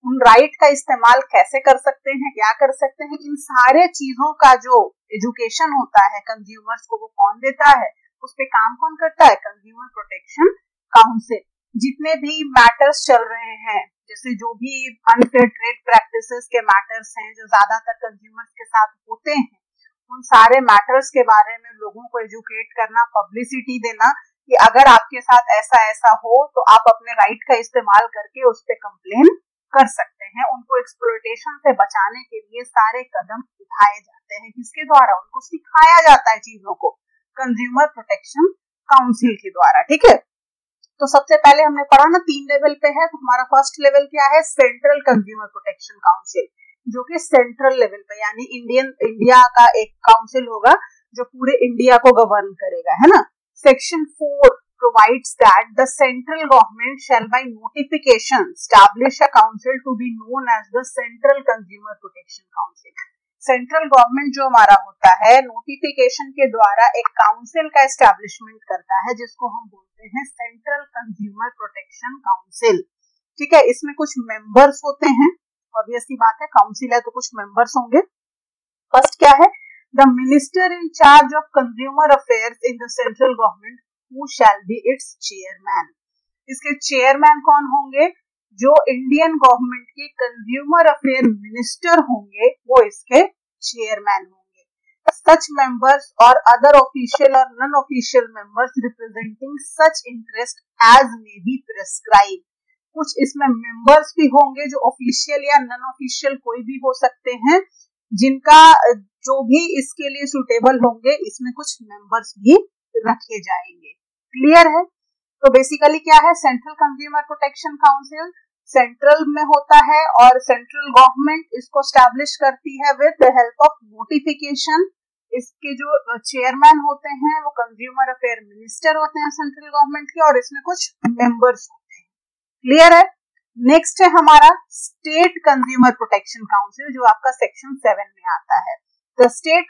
उन राइट का इस्तेमाल कैसे कर सकते हैं, क्या कर सकते हैं, इन सारे चीजों का जो एजुकेशन होता है कंज्यूमर्स को वो कौन देता है, उस पे काम कौन करता है, कंज्यूमर प्रोटेक्शन काउंसिल। जितने भी मैटर्स चल रहे हैं, जैसे जो भी अनफेयर ट्रेड प्रैक्टिसेस के मैटर्स हैं जो ज्यादातर कंज्यूमर्स के साथ होते हैं, उन सारे मैटर्स के बारे में लोगों को एजुकेट करना, पब्लिसिटी देना कि अगर आपके साथ ऐसा ऐसा हो तो आप अपने राइट का इस्तेमाल करके उस पर कंप्लेन कर सकते हैं। उनको एक्सप्लॉयटेशन से बचाने के लिए सारे कदम उठाए जाते हैं। किसके द्वारा? उनको सिखाया जाता है चीजों को, कंज्यूमर प्रोटेक्शन काउंसिल के द्वारा। ठीक है, तो सबसे पहले हमने पढ़ा ना 3 लेवल पे है, तो हमारा फर्स्ट लेवल क्या है, सेंट्रल कंज्यूमर प्रोटेक्शन काउंसिल, जो कि सेंट्रल लेवल पे यानी इंडिया का एक काउंसिल होगा जो पूरे इंडिया को गवर्न करेगा, है ना। Section 4 provides that the central government shall by notification establish a council to be known as the Central Consumer Protection Council। Central government जो हमारा होता है नोटिफिकेशन के द्वारा एक काउंसिल का एस्टैब्लिशमेंट करता है जिसको हम बोलते हैं सेंट्रल कंज्यूमर प्रोटेक्शन काउंसिल। ठीक है, इसमें कुछ मेंबर्स होते हैं, ऑब्वियसली बात है काउंसिल है तो कुछ मेंबर्स होंगे। फर्स्ट क्या है, the minister in charge of consumer affairs in the central government who shall be its chairman. इसके चेयरमैन कौन होंगे? जो इंडियन गवर्नमेंट के कंज्यूमर अफेयर मिनिस्टर होंगे वो इसके चेयरमैन होंगे। सच मेंबर्स और अदर ऑफिशियल और non official members representing such interest as may be prescribe. कुछ इसमें मेंबर्स भी होंगे जो ऑफिशियल या नॉन ऑफिशियल कोई भी हो सकते हैं, जिनका जो भी इसके लिए सुटेबल होंगे, इसमें कुछ मेंबर्स भी रखे जाएंगे। क्लियर है? तो बेसिकली क्या है, central consumer protection council central में होता है और सेंट्रल गवर्नमेंट इसको स्टैब्लिश करती है with the help of notification. इसके जो चेयरमैन होते हैं वो कंज्यूमर अफेयर मिनिस्टर होते हैं सेंट्रल गवर्नमेंट के, और इसमें कुछ मेंबर्स होते हैं। क्लियर है? नेक्स्ट है हमारा स्टेट कंज्यूमर प्रोटेक्शन काउंसिल, जो आपका सेक्शन 7 में आता है। The state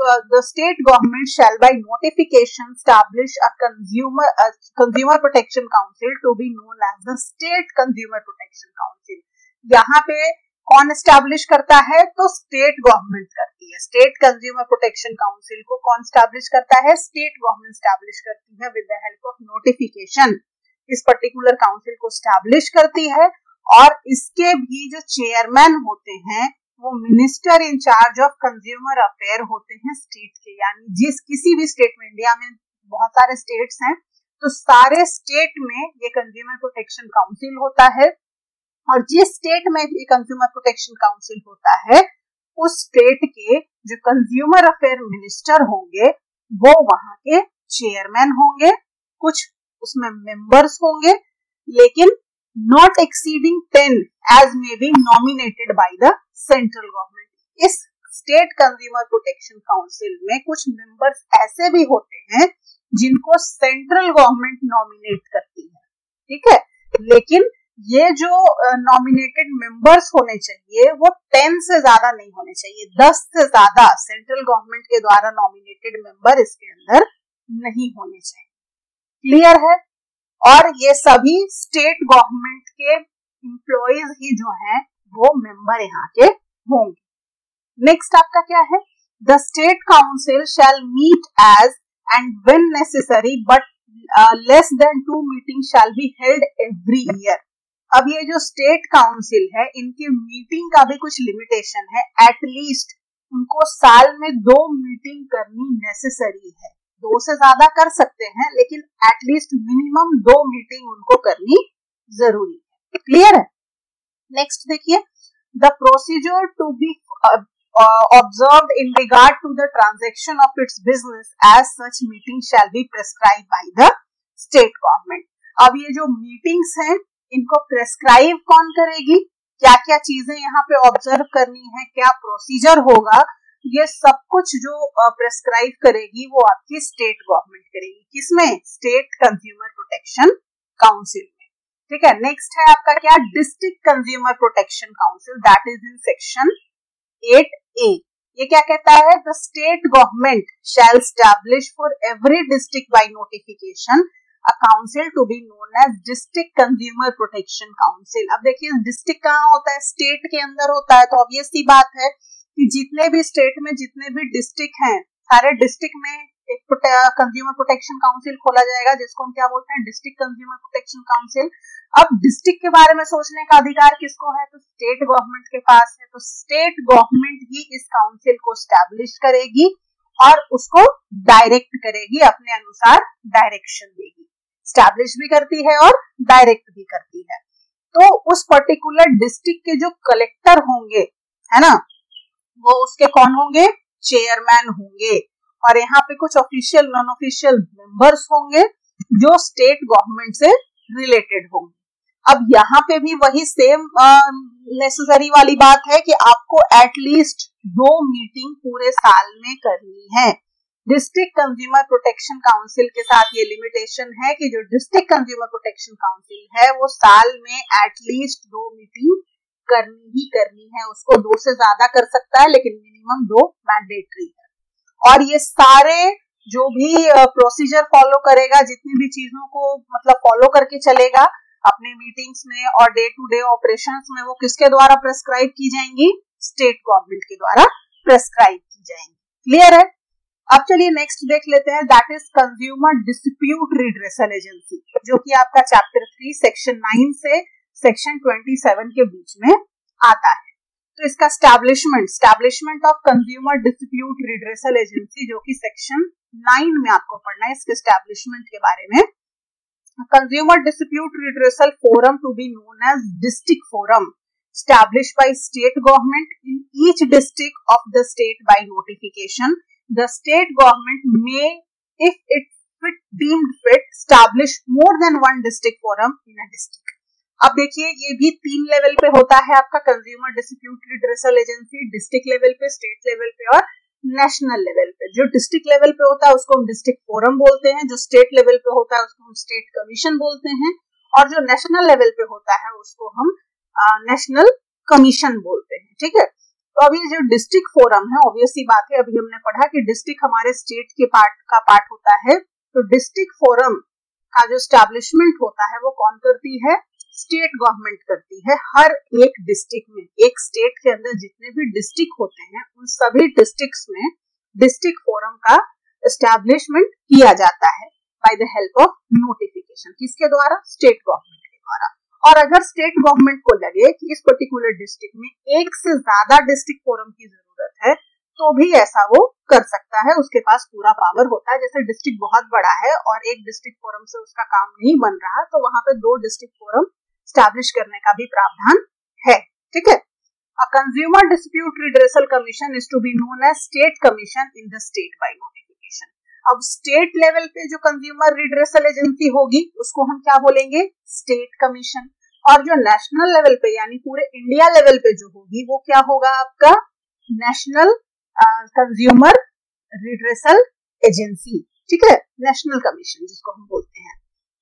government shall by notification establish a consumer protection council to be known as the State Consumer Protection Council। यहाँ पे कौन एस्टैब्लिश करता है? तो स्टेट गवर्नमेंट करती है। स्टेट कंज्यूमर प्रोटेक्शन काउंसिल को कौन एस्टैब्लिश करता है? स्टेट गवर्नमेंट एस्टैब्लिश करती है with the help of notification. इस पर्टिकुलर काउंसिल को एस्टैब्लिश करती है और इसके भी जो चेयरमैन होते हैं वो minister in charge of consumer affair होते हैं स्टेट के। यानी किसी भी स्टेट में, इंडिया में बहुत सारे स्टेट्स हैं, तो सारे स्टेट में ये कंज्यूमर प्रोटेक्शन काउंसिल होता है, और जिस स्टेट में भी कंज्यूमर प्रोटेक्शन काउंसिल होता है उस स्टेट के जो कंज्यूमर अफेयर मिनिस्टर होंगे वो वहां के चेयरमैन होंगे। कुछ उसमें मेंबर्स होंगे, लेकिन not exceeding 10 as may be nominated by the central government। इस स्टेट कंज्यूमर प्रोटेक्शन काउंसिल में कुछ मेंबर्स ऐसे भी होते हैं जिनको सेंट्रल गवर्नमेंट नॉमिनेट करती है। ठीक है, लेकिन ये जो नॉमिनेटेड मेंबर्स होने चाहिए वो 10 से ज्यादा नहीं होने चाहिए। 10 से ज्यादा सेंट्रल गवर्नमेंट के द्वारा नॉमिनेटेड मेंबर इसके अंदर नहीं होने चाहिए। क्लियर है? और ये सभी स्टेट गवर्नमेंट के एम्प्लॉइज ही जो हैं वो मेंबर यहाँ के होंगे। नेक्स्ट आपका क्या है, the state council shall meet as and when necessary but less than 2 meeting shall be held every year. अब ये जो स्टेट काउंसिल है इनकी मीटिंग का भी कुछ लिमिटेशन है। एटलीस्ट उनको साल में 2 मीटिंग करनी नेसेसरी है। 2 से ज्यादा कर सकते हैं, लेकिन एटलीस्ट मिनिमम 2 मीटिंग उनको करनी जरूरी है। क्लियर है? नेक्स्ट देखिए, the procedure to be observed in regard to the transaction of its business as such meeting shall be prescribe by the state government. अब ये जो मीटिंग्स हैं इनको प्रेस्क्राइब कौन करेगी? क्या क्या चीजें यहाँ पे ऑब्जर्व करनी है, क्या प्रोसीजर होगा, ये सब कुछ जो प्रेस्क्राइब करेगी वो आपकी स्टेट गवर्नमेंट करेगी। किसमें? स्टेट कंज्यूमर प्रोटेक्शन काउंसिल में। ठीक है, नेक्स्ट है आपका क्या, district consumer protection council, that is in section 8A। ये क्या कहता है, the state government shall establish for every district by notification a council to be known as District Consumer Protection Council. अब देखिए डिस्ट्रिक्ट कहाँ होता है, स्टेट के अंदर होता है, तो ऑब्वियस सी बात है कि जितने भी स्टेट में जितने भी डिस्ट्रिक्ट हैं, सारे डिस्ट्रिक्ट में एक कंज्यूमर प्रोटेक्शन काउंसिल खोला जाएगा, जिसको हम क्या बोलते हैं, डिस्ट्रिक्ट कंज्यूमर प्रोटेक्शन काउंसिल। अब डिस्ट्रिक्ट के बारे में सोचने का अधिकार किसको है, तो स्टेट गवर्नमेंट के पास है। तो स्टेट गवर्नमेंट ही इस काउंसिल को स्टैब्लिश करेगी और उसको डायरेक्ट करेगी, अपने अनुसार डायरेक्शन देगी, स्टैब्लिश भी करती है और डायरेक्ट भी करती है। तो उस पर्टिकुलर डिस्ट्रिक्ट के जो कलेक्टर होंगे, है ना, वो उसके कौन होंगे, चेयरमैन होंगे, और यहाँ पे कुछ ऑफिशियल नॉन ऑफिशियल मेंबर्स होंगे जो स्टेट गवर्नमेंट से रिलेटेड होंगे। अब यहाँ पे भी वही सेम नेसेसरी वाली बात है कि आपको एटलीस्ट 2 मीटिंग पूरे साल में करनी है। डिस्ट्रिक्ट कंज्यूमर प्रोटेक्शन काउंसिल के साथ ये लिमिटेशन है कि जो डिस्ट्रिक्ट कंज्यूमर प्रोटेक्शन काउंसिल है वो साल में एटलीस्ट 2 मीटिंग करनी है। उसको 2 से ज्यादा कर सकता है, लेकिन मिनिमम 2 मैंडेटरी है। और ये सारे जो भी प्रोसीजर फॉलो करेगा, जितनी भी चीजों को मतलब फॉलो करके चलेगा अपने मीटिंग्स में और डे टू डे ऑपरेशंस में, वो किसके द्वारा प्रेस्क्राइब की जाएंगी, स्टेट गवर्नमेंट के द्वारा प्रेस्क्राइब की जाएंगी। क्लियर है? अब चलिए नेक्स्ट देख लेते हैं, that is consumer dispute redressal agency, जो कि आपका चैप्टर 3 सेक्शन 9 से सेक्शन 27 के बीच में आता है। तो इसका establishment of consumer dispute redressal agency, जो कि सेक्शन 9 में आपको पढ़ना है, इसके स्टैब्लिशमेंट के बारे में। Consumer dispute redressal forum to be known as district forum, established by state government in each district of the state by notification. The state government may, if it deemed fit, establish more than one district forum in a district. अब देखिए ये भी 3 level पे होता है आपका consumer dispute redressal agency, district level पे, state level पे और नेशनल लेवल पे। जो डिस्ट्रिक्ट लेवल पे होता है उसको हम डिस्ट्रिक्ट फोरम बोलते हैं, जो स्टेट लेवल पे होता है उसको हम स्टेट कमीशन बोलते हैं, और जो नेशनल लेवल पे होता है उसको हम नेशनल कमीशन बोलते हैं। ठीक है, तो अभी जो डिस्ट्रिक्ट फोरम है, ऑब्वियस सी बात है, अभी हमने पढ़ा कि डिस्ट्रिक्ट हमारे स्टेट के पार्ट होता है, तो डिस्ट्रिक्ट फोरम का जो स्टैब्लिशमेंट होता है वो कौन करती है, स्टेट गवर्नमेंट करती है। हर एक डिस्ट्रिक्ट में, एक स्टेट के अंदर जितने भी डिस्ट्रिक्ट होते हैं उन सभी डिस्ट्रिक्ट्स में डिस्ट्रिक्ट फोरम का एस्टैब्लिशमेंट किया जाता है by the help of notification. किसके द्वारा, स्टेट गवर्नमेंट के द्वारा। और अगर स्टेट गवर्नमेंट को लगे कि इस पर्टिकुलर डिस्ट्रिक्ट में एक से ज्यादा डिस्ट्रिक्ट फोरम की जरूरत है, तो भी ऐसा वो कर सकता है, उसके पास पूरा पावर होता है। जैसे डिस्ट्रिक्ट बहुत बड़ा है और एक डिस्ट्रिक्ट फोरम से उसका काम नहीं बन रहा, तो वहां पे 2 डिस्ट्रिक्ट फोरम स्टैब्लिश करने का भी प्रावधान है। ठीक है, a consumer dispute redressal commission is to be known as state commission in the state by notification. अब स्टेट लेवल पे जो कंज्यूमर रिड्रेसल एजेंसी होगी उसको हम क्या बोलेंगे, स्टेट कमीशन। और जो नेशनल लेवल पे यानी पूरे इंडिया लेवल पे जो होगी वो क्या होगा आपका, नेशनल कंज्यूमर रिड्रेसल एजेंसी। ठीक है, नेशनल कमीशन जिसको हम बोलते हैं।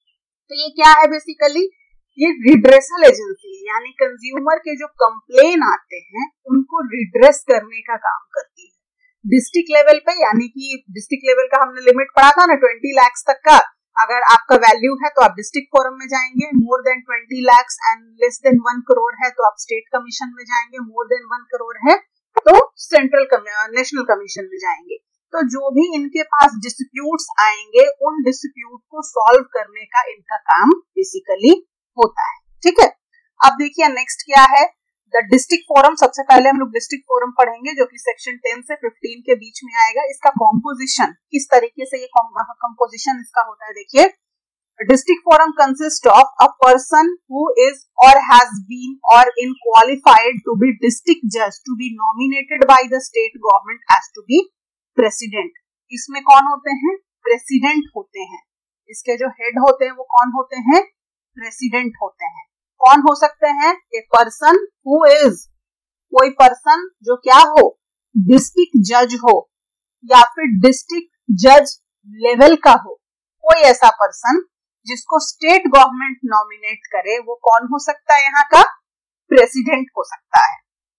तो ये क्या है, बेसिकली ये रिड्रेसल एजेंसी है, यानी कंज्यूमर के जो कंप्लेन आते हैं उनको रिड्रेस करने का काम करती है डिस्ट्रिक्ट लेवल पे। यानी कि डिस्ट्रिक्ट लेवल का हमने लिमिट पढ़ा था ना 20 लाख तक का, अगर आपका वैल्यू है तो आप डिस्ट्रिक्ट फोरम में जाएंगे, more than 20 lakh and less than 1 crore है तो आप स्टेट कमीशन में जाएंगे, मोर देन 1 करोड़ है तो सेंट्रल नेशनल कमीशन में जाएंगे। तो जो भी इनके पास डिस्प्यूट्स आएंगे उन डिस्प्यूट को सॉल्व करने का इनका काम बेसिकली होता है। ठीक है, अब देखिए नेक्स्ट क्या है, द डिस्ट्रिक्ट फोरम। सबसे पहले हम लोग डिस्ट्रिक्ट फोरम पढ़ेंगे जो कि सेक्शन 10 से 15 के बीच में आएगा। इसका कॉम्पोजिशन किस तरीके से, ये कॉम्पोजिशन इसका होता है, देखिए district forum consist of a person who is और हैज बीन और in qualified to be district जज to be nominated by the state government as to be president. इसमें कौन होते हैं, प्रेसिडेंट होते हैं। इसके जो हेड होते हैं वो कौन होते हैं, प्रेसिडेंट होते हैं। कौन हो सकते हैं, ए पर्सन हु इज, कोई पर्सन जो क्या हो, डिस्ट्रिक्ट जज हो या फिर डिस्ट्रिक्ट जज लेवल का हो, कोई ऐसा पर्सन जिसको स्टेट गवर्नमेंट नॉमिनेट करे वो कौन हो सकता है, यहाँ का प्रेसिडेंट हो सकता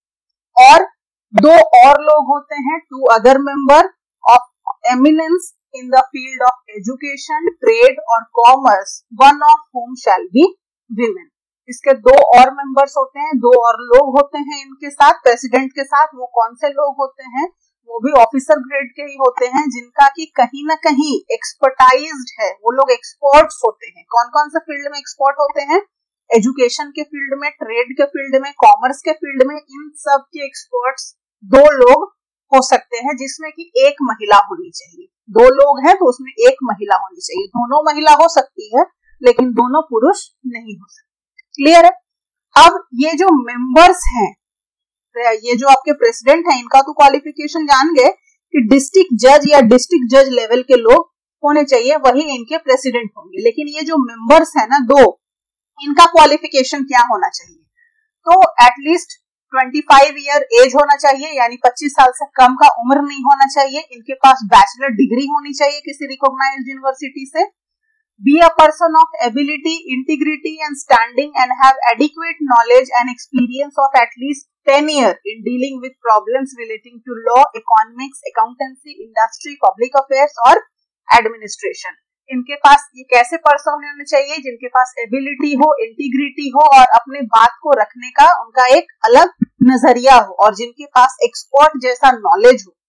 है। और 2 और लोग होते हैं, 2 other member of eminence in the field of education, trade और commerce, one of whom shall be women. इसके दो और मेंबर्स होते हैं, दो और लोग होते हैं इनके साथ, प्रेसिडेंट के साथ। वो कौन से लोग होते हैं? वो भी ऑफिसर ग्रेड के ही होते हैं, जिनका कि कहीं ना कहीं एक्सपर्टाइज्ड है, वो लोग एक्सपर्ट्स होते हैं। कौन कौन से फील्ड में एक्सपर्ट होते हैं? एजुकेशन के फील्ड में, ट्रेड के फील्ड में, कॉमर्स के फील्ड में। इन सब के एक्सपर्ट्स दो लोग हो सकते हैं, जिसमें कि एक महिला होनी चाहिए। दो लोग हैं तो उसमें एक महिला होनी चाहिए। दोनों महिला हो सकती है लेकिन दोनों पुरुष नहीं हो सकते। क्लियर है? अब ये जो मेंबर्स हैं, ये जो आपके प्रेसिडेंट हैं, इनका तो क्वालिफिकेशन जान गए कि डिस्ट्रिक्ट जज या डिस्ट्रिक्ट जज लेवल के लोग होने चाहिए, वही इनके प्रेसिडेंट होंगे। लेकिन ये जो मेंबर्स हैं ना दो, इनका क्वालिफिकेशन क्या होना चाहिए? तो एटलीस्ट 25 ईयर एज होना चाहिए, यानी 25 साल से कम का उम्र नहीं होना चाहिए। इनके पास बैचलर डिग्री होनी चाहिए किसी रिकॉग्नाइज्ड यूनिवर्सिटी से। Be a person of ability, integrity and standing and have adequate knowledge and experience of at least 10 years in dealing with problems relating to law, economics, accountancy, industry, public affairs और administration. इनके पास ये कैसे person होने चाहिए? जिनके पास ability हो, integrity हो और अपने बात को रखने का उनका एक अलग नजरिया हो, और जिनके पास एक्सपर्ट जैसा नॉलेज हो।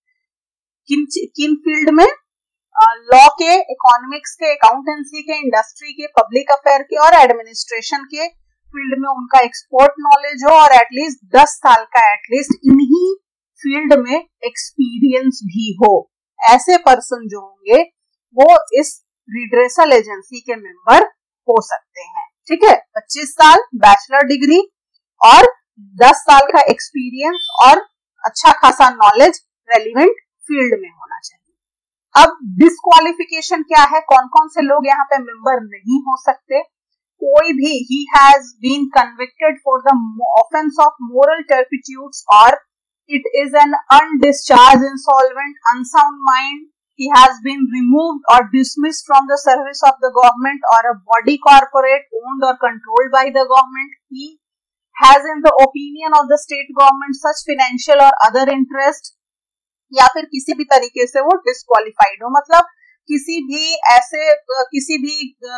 किन फील्ड में? लॉ के, इकोनॉमिक्स के, अकाउंटेंसी के, इंडस्ट्री के, पब्लिक अफेयर के और एडमिनिस्ट्रेशन के फील्ड में उनका एक्सपर्ट नॉलेज हो, और एटलीस्ट 10 साल का एटलीस्ट इन्हीं फील्ड में एक्सपीरियंस भी हो। ऐसे पर्सन जो होंगे वो इस रिड्रेसल एजेंसी के मेंबर हो सकते हैं। ठीक है? 25 साल, बैचलर डिग्री और 10 साल का एक्सपीरियंस और अच्छा खासा नॉलेज रेलिवेंट फील्ड में होना चाहिए। अब डिस्क्वालिफिकेशन क्या है? कौन कौन से लोग यहाँ पे मेंबर नहीं हो सकते? कोई भी he has been convicted for the offense of moral turpitude or it is an undischarged insolvent unsound mind, he has been removed or dismissed from the service of the government or a body corporate owned or controlled by the government, he has in the opinion of the state government such financial or other interest, या फिर किसी भी तरीके से वो disqualified हो। मतलब किसी भी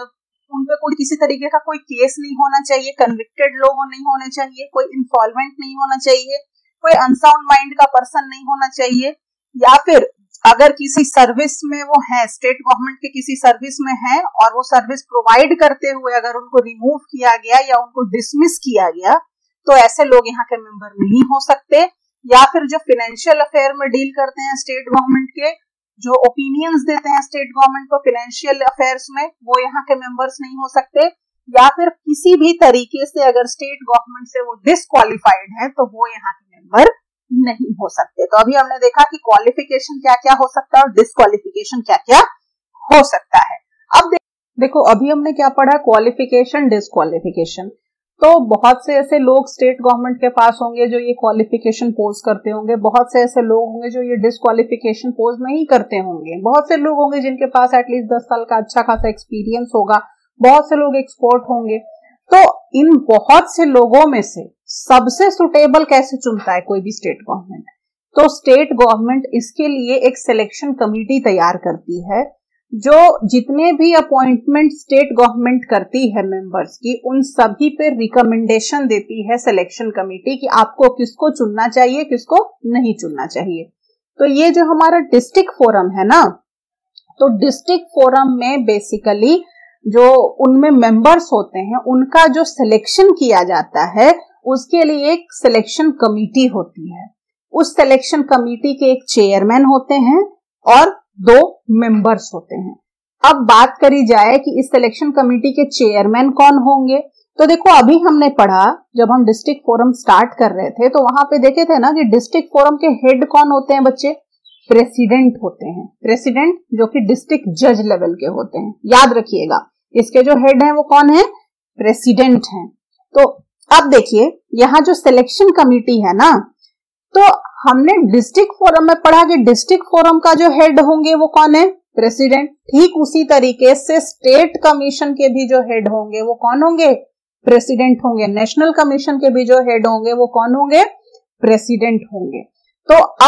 उन पे कोई किसी तरीके का कोई केस नहीं होना चाहिए, कन्विक्टेड लोग नहीं होने चाहिए, कोई इंसॉल्वेंट नहीं होना चाहिए, कोई अनसाउंड माइंड का पर्सन नहीं होना चाहिए, या फिर अगर किसी सर्विस में वो है, स्टेट गवर्नमेंट के किसी सर्विस में है और वो सर्विस प्रोवाइड करते हुए अगर उनको रिमूव किया गया या उनको डिसमिस किया गया, तो ऐसे लोग यहाँ के मेंबर नहीं हो सकते। या फिर जो फाइनेंशियल अफेयर में डील करते हैं स्टेट गवर्नमेंट के, जो ओपिनियंस देते हैं स्टेट गवर्नमेंट को फाइनेंशियल अफेयर्स में, वो यहाँ के मेंबर्स नहीं हो सकते। या फिर किसी भी तरीके से अगर स्टेट गवर्नमेंट से वो डिस्क्वालिफाइड है तो वो यहाँ के मेंबर नहीं हो सकते। तो अभी हमने देखा कि क्वालिफिकेशन क्या क्या हो सकता है और डिस्क्वालिफिकेशन क्या क्या हो सकता है। अब देखो अभी हमने क्या पढ़ा? Qualification, disqualification. तो बहुत से ऐसे लोग स्टेट गवर्नमेंट के पास होंगे जो ये क्वालिफिकेशन पोज करते होंगे, बहुत से ऐसे लोग होंगे जो ये डिस्क्वालिफिकेशन पोज नहीं करते होंगे, बहुत से लोग होंगे जिनके पास एटलीस्ट 10 साल का अच्छा खासा एक्सपीरियंस होगा, बहुत से लोग एक्सपर्ट होंगे। तो इन बहुत से लोगों में से सबसे सुटेबल कैसे चुनता है कोई भी स्टेट गवर्नमेंट? तो स्टेट गवर्नमेंट इसके लिए एक सिलेक्शन कमेटी तैयार करती है, जो जितने भी अपॉइंटमेंट स्टेट गवर्नमेंट करती है मेंबर्स की, उन सभी पे रिकमेंडेशन देती है सिलेक्शन कमेटी कि आपको किसको चुनना चाहिए, किसको नहीं चुनना चाहिए। तो ये जो हमारा डिस्ट्रिक्ट फोरम है ना, तो डिस्ट्रिक्ट फोरम में बेसिकली जो उनमें मेंबर्स होते हैं उनका जो सिलेक्शन किया जाता है उसके लिए एक सिलेक्शन कमेटी होती है। उस सिलेक्शन कमेटी के एक चेयरमैन होते हैं और 2 मेंबर्स होते हैं। अब बात करी जाए कि इस सिलेक्शन कमेटी के चेयरमैन कौन होंगे, तो देखो अभी हमने पढ़ा, जब हम डिस्ट्रिक्ट फोरम स्टार्ट कर रहे थे तो वहां पे देखे थे ना कि डिस्ट्रिक्ट फोरम के हेड कौन होते हैं बच्चे? प्रेसिडेंट होते हैं। प्रेसिडेंट जो कि डिस्ट्रिक्ट जज लेवल के होते हैं, याद रखिएगा। इसके जो हेड हैं वो कौन है? प्रेसिडेंट हैं। तो अब देखिए यहाँ जो सिलेक्शन कमेटी है ना, तो हमने डिस्ट्रिक्ट फोरम में पढ़ा कि डिस्ट्रिक्ट फोरम का जो हेड होंगे वो कौन है? प्रेसिडेंट। ठीक उसी तरीके से स्टेट कमीशन के भी जो हेड होंगे वो कौन होंगे? प्रेसिडेंट होंगे। नेशनल कमीशन के भी जो हेड होंगे वो कौन होंगे? प्रेसिडेंट होंगे। तो अब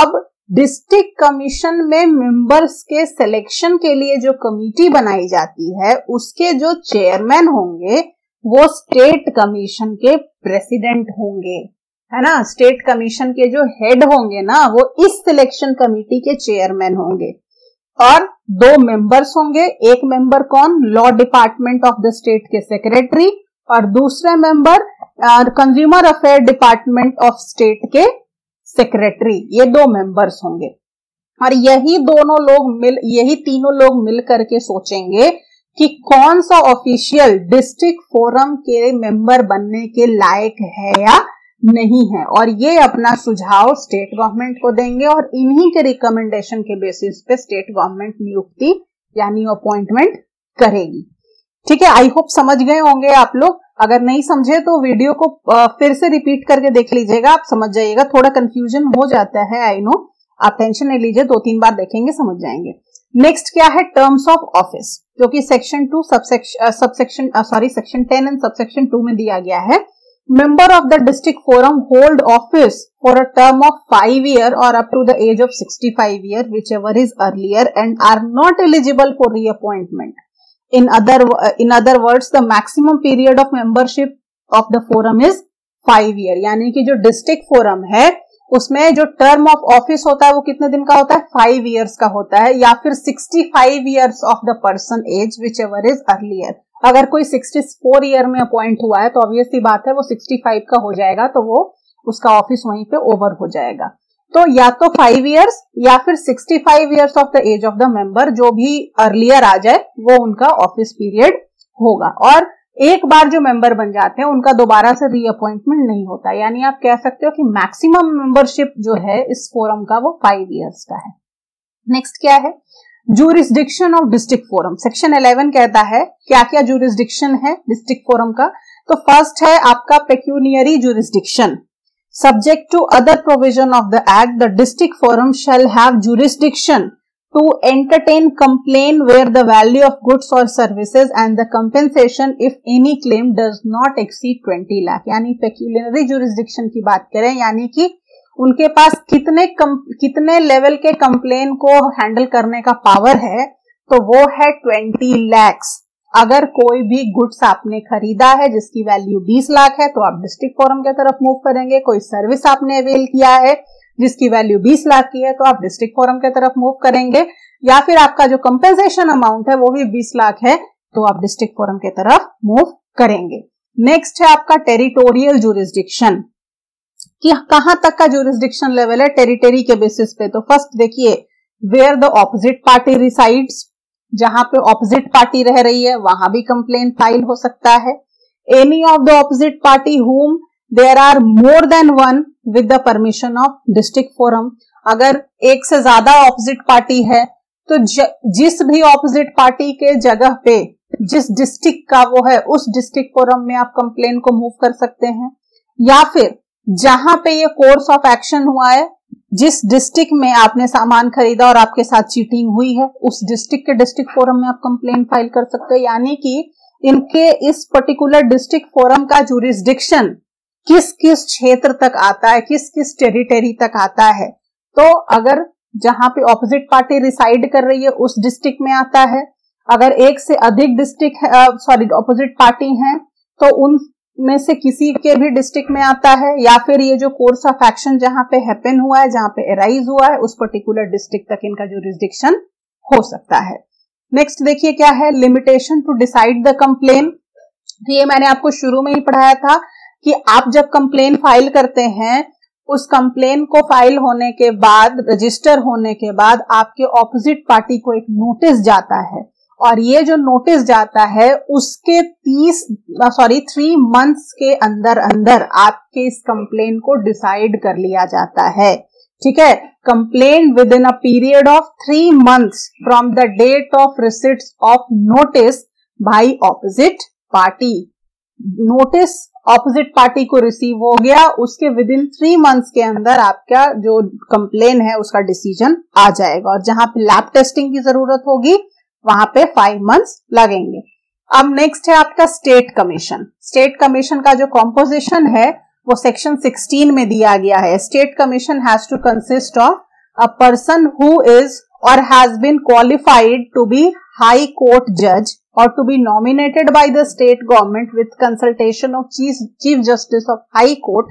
डिस्ट्रिक्ट कमीशन में मेंबर्स के सिलेक्शन के लिए जो कमेटी बनाई जाती है उसके जो चेयरमैन होंगे वो स्टेट कमीशन के प्रेसिडेंट होंगे, है ना। स्टेट कमीशन के जो हेड होंगे ना वो इस सिलेक्शन कमेटी के चेयरमैन होंगे और 2 मेंबर्स होंगे। एक मेंबर कौन, law department of the state के सेक्रेटरी, और दूसरा member consumer affair department of state के सेक्रेटरी। ये 2 मेंबर्स होंगे और यही तीनों लोग मिल करके सोचेंगे कि कौन सा ऑफिशियल डिस्ट्रिक्ट फोरम के मेंबर बनने के लायक है या नहीं है, और ये अपना सुझाव स्टेट गवर्नमेंट को देंगे और इन्हीं के रिकमेंडेशन के बेसिस पे स्टेट गवर्नमेंट नियुक्ति यानी अपॉइंटमेंट करेगी। ठीक है, आई होप समझ गए होंगे आप लोग। अगर नहीं समझे तो वीडियो को फिर से रिपीट करके देख लीजिएगा, आप समझ जाइएगा। थोड़ा कंफ्यूजन हो जाता है, आई नो, आप टेंशन नहीं लीजिए, 2-3 बार देखेंगे समझ जाएंगे। नेक्स्ट क्या है, टर्म्स ऑफ ऑफिस, जो कि सेक्शन 10 एंड सबसेक्शन 2 में दिया गया है। Member of the district forum hold office for a term of 5 years और up to the age of 65 years, whichever is earlier, and are not eligible for reappointment. In other words, the maximum period of membership of the forum is 5 years. यानी कि जो district forum है उसमें जो term of office होता है वो कितने दिन का होता है, 5 years का होता है, या फिर 65 years of the person age, whichever is earlier. अगर कोई 64 year में अपॉइंट हुआ है तो ऑब्वियस सी बात है वो 65 का हो जाएगा, तो वो उसका ऑफिस वहीं पे ओवर हो जाएगा। तो या तो 5 years या फिर 65 years of the age of the member, जो भी अर्लियर आ जाए वो उनका ऑफिस पीरियड होगा। और एक बार जो मेंबर बन जाते हैं उनका दोबारा से रीअपॉइंटमेंट नहीं होता, यानी आप कह सकते हो कि मैक्सिमम मेंबरशिप जो है इस फोरम का वो 5 years का है। नेक्स्ट क्या है, jurisdiction of district forum. Section 11 कहता है क्या क्या जूरिसडिक्शन है डिस्ट्रिक्ट फोरम का। तो फर्स्ट है आपका पेक्यूनियरी जूरिसडिक्शन। Subject to other provision of the Act, the district forum shall have jurisdiction to entertain complaint where the value of goods or services and the compensation if any claim does not exceed 20 lakh। यानी peculiar jurisdiction की बात करें, यानी कि उनके पास कितने level के complain को हैंडल करने का पावर है, तो वो है 20 lakhs। अगर कोई भी गुड्स आपने खरीदा है जिसकी वैल्यू 20 लाख है तो आप डिस्ट्रिक्ट फोरम के तरफ मूव करेंगे। कोई सर्विस आपने अवेल किया है जिसकी वैल्यू 20 लाख की है तो आप डिस्ट्रिक्ट फोरम के तरफ मूव करेंगे, या फिर आपका जो कंपेंसेशन अमाउंट है वो भी 20 लाख है तो आप डिस्ट्रिक्ट फोरम के तरफ मूव करेंगे। नेक्स्ट है आपका टेरिटोरियल जूरिसडिक्शन, कि कहां तक का जूरिसडिक्शन लेवल है टेरिटरी के बेसिस पे। तो फर्स्ट देखिए, where the opposite party resides, जहां पे ऑपोजिट पार्टी रह रही है वहां भी कंप्लेन फाइल हो सकता है। Any of the opposite party whom there are more than one with the permission of district forum. अगर एक से ज्यादा ऑपोजिट पार्टी है तो जिस भी ऑपोजिट पार्टी के जगह पे जिस डिस्ट्रिक्ट का वो है उस डिस्ट्रिक्ट फोरम में आप कंप्लेन को मूव कर सकते हैं, या फिर जहां पे ये कोर्स ऑफ एक्शन हुआ है, जिस डिस्ट्रिक्ट में आपने सामान खरीदा और आपके साथ चीटिंग हुई है उस डिस्ट्रिक्ट के डिस्ट्रिक्ट फोरम में आप कंप्लेन फाइल कर सकते हैं। यानी कि इनके इस पर्टिकुलर डिस्ट्रिक्ट फोरम का जुरिसडिक्शन किस किस क्षेत्र तक आता है, किस किस टेरिटरी तक आता है। तो अगर जहां पे ऑपोजिट पार्टी रिसाइड कर रही है उस डिस्ट्रिक्ट में आता है, अगर एक से अधिक डिस्ट्रिक्ट ऑपोजिट पार्टी हैं तो उन में से किसी के भी डिस्ट्रिक्ट में आता है, या फिर ये जो कोर्स ऑफ एक्शन जहां पे हैपन हुआ है, जहां पे अराइज हुआ है, उस पर्टिकुलर डिस्ट्रिक्ट तक इनका जुरिसडिक्शन हो सकता है। नेक्स्ट देखिए क्या है, limitation to decide the complain. तो ये मैंने आपको शुरू में ही पढ़ाया था कि आप जब कंप्लेन फाइल करते हैं, उस कंप्लेन को फाइल होने के बाद, रजिस्टर होने के बाद आपके ऑपोजिट पार्टी को एक नोटिस जाता है, और ये जो नोटिस जाता है उसके 3 months के अंदर अंदर आपके इस कंप्लेन को डिसाइड कर लिया जाता है। ठीक है, complain within a period of 3 months from the date of receipt of notice by opposite party. Notice opposite party को रिसीव हो गया, उसके विद इन 3 months के अंदर आपका जो कंप्लेन है उसका डिसीजन आ जाएगा, और जहां पे लैब टेस्टिंग की जरूरत होगी वहां पे 5 months लगेंगे। अब नेक्स्ट है आपका स्टेट कमीशन। स्टेट कमीशन का जो कॉम्पोजिशन है वो सेक्शन 16 में दिया गया है। State commission has to consist of a person who is or has been qualified to be high court judge or to be nominated by the state government with consultation of chief justice of high court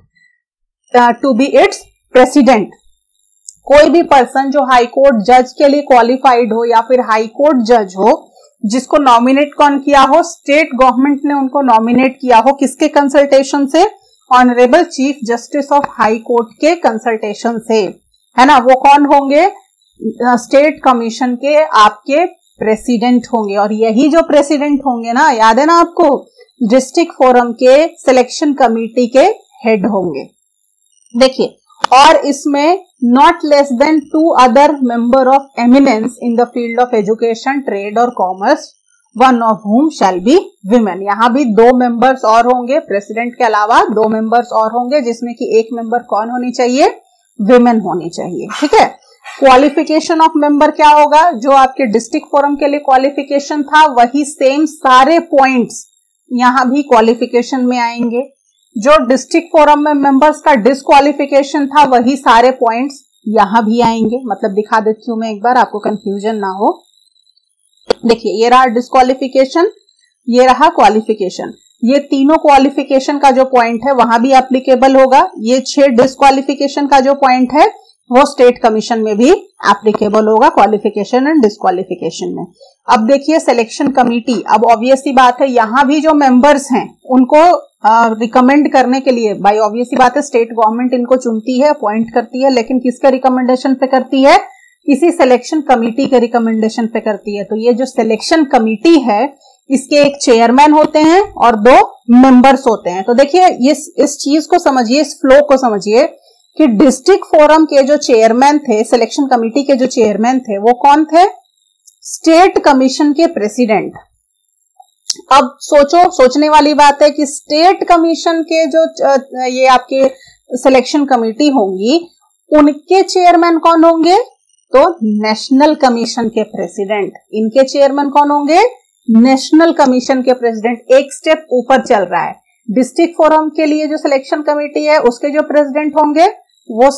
to be its president. कोई भी person जो high court जज के लिए qualified हो या फिर high court जज हो, जिसको नॉमिनेट कौन किया हो, स्टेट गवर्नमेंट ने उनको नॉमिनेट किया हो, किसके कंसल्टेशन से, honourable chief justice of high court के कंसल्टेशन से, है ना, वो कौन होंगे, स्टेट कमीशन के आपके प्रेसिडेंट होंगे। और यही जो प्रेसिडेंट होंगे ना, याद है ना आपको, डिस्ट्रिक्ट फोरम के सिलेक्शन कमेटी के हेड होंगे। देखिए, और इसमें not less than 2 other member of eminence in the field of education, trade और commerce, one of whom shall be women। यहाँ भी 2 मेंबर्स और होंगे, प्रेसिडेंट के अलावा 2 मेंबर्स और होंगे, जिसमें कि एक मेंबर कौन होनी चाहिए, विमेन होनी चाहिए। ठीक है। क्वालिफिकेशन ऑफ मेंबर क्या होगा, जो आपके डिस्ट्रिक्ट फोरम के लिए क्वालिफिकेशन था वही सेम सारे पॉइंट्स यहाँ भी क्वालिफिकेशन में आएंगे। जो डिस्ट्रिक्ट फोरम में मेंबर्स का डिसक्वालिफिकेशन था वही सारे पॉइंट्स यहां भी आएंगे। मतलब दिखा देती हूं मैं एक बार, आपको कंफ्यूजन ना हो। देखिए, ये रहा डिसक्वालिफिकेशन, ये रहा क्वालिफिकेशन। ये तीनों क्वालिफिकेशन का जो पॉइंट है वहां भी एप्लीकेबल होगा। ये 6 डिसक्वालिफिकेशन का जो पॉइंट है वो स्टेट कमीशन में भी एप्लीकेबल होगा, क्वालिफिकेशन एंड डिसक्वालिफिकेशन में। अब देखिए सिलेक्शन कमेटी, अब ऑब्वियस सी बात है यहां भी जो मेंबर्स हैं उनको रिकमेंड करने के लिए, भाई ऑब्वियस सी बात है स्टेट गवर्नमेंट इनको चुनती है, अपॉइंट करती है, लेकिन किसके रिकमेंडेशन पे करती है, किसी सिलेक्शन कमेटी के रिकमेंडेशन पे करती है। तो ये जो सिलेक्शन कमेटी है इसके एक चेयरमैन होते हैं और 2 मेंबर्स होते हैं। तो देखिए इस चीज को समझिए, इस फ्लो को समझिए कि डिस्ट्रिक्ट फोरम के जो चेयरमैन थे, सिलेक्शन कमेटी के जो चेयरमैन थे, वो कौन थे, स्टेट कमीशन के प्रेसिडेंट। अब सोचने वाली बात है कि स्टेट कमीशन के जो ये आपके सिलेक्शन कमेटी होंगी उनके चेयरमैन कौन होंगे, तो नेशनल कमीशन के प्रेसिडेंट। इनके चेयरमैन कौन होंगे, नेशनल कमीशन के प्रेसिडेंट। एक स्टेप ऊपर चल रहा है। डिस्ट्रिक्ट फोरम के लिए जो सिलेक्शन कमेटी है उसके जो प्रेसिडेंट होंगे वो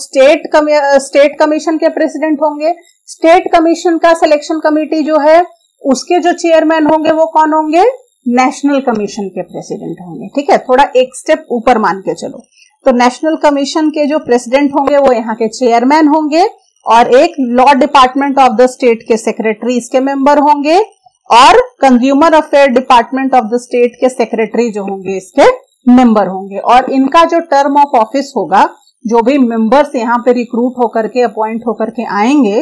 स्टेट कमीशन के प्रेसिडेंट होंगे। स्टेट कमीशन का सिलेक्शन कमेटी जो है उसके जो चेयरमैन होंगे वो कौन होंगे, नेशनल कमीशन के प्रेसिडेंट होंगे। ठीक है, थोड़ा एक स्टेप ऊपर मान के चलो। तो नेशनल कमीशन के जो प्रेसिडेंट होंगे वो यहाँ के चेयरमैन होंगे और एक law department of the state के सेक्रेटरी इसके मेंबर होंगे और consumer affair department of the state के सेक्रेटरी जो होंगे इसके मेंबर होंगे। और इनका जो टर्म ऑफ ऑफिस होगा, जो भी मेंबर्स यहाँ पे रिक्रूट होकर के अपॉइंट होकर के आएंगे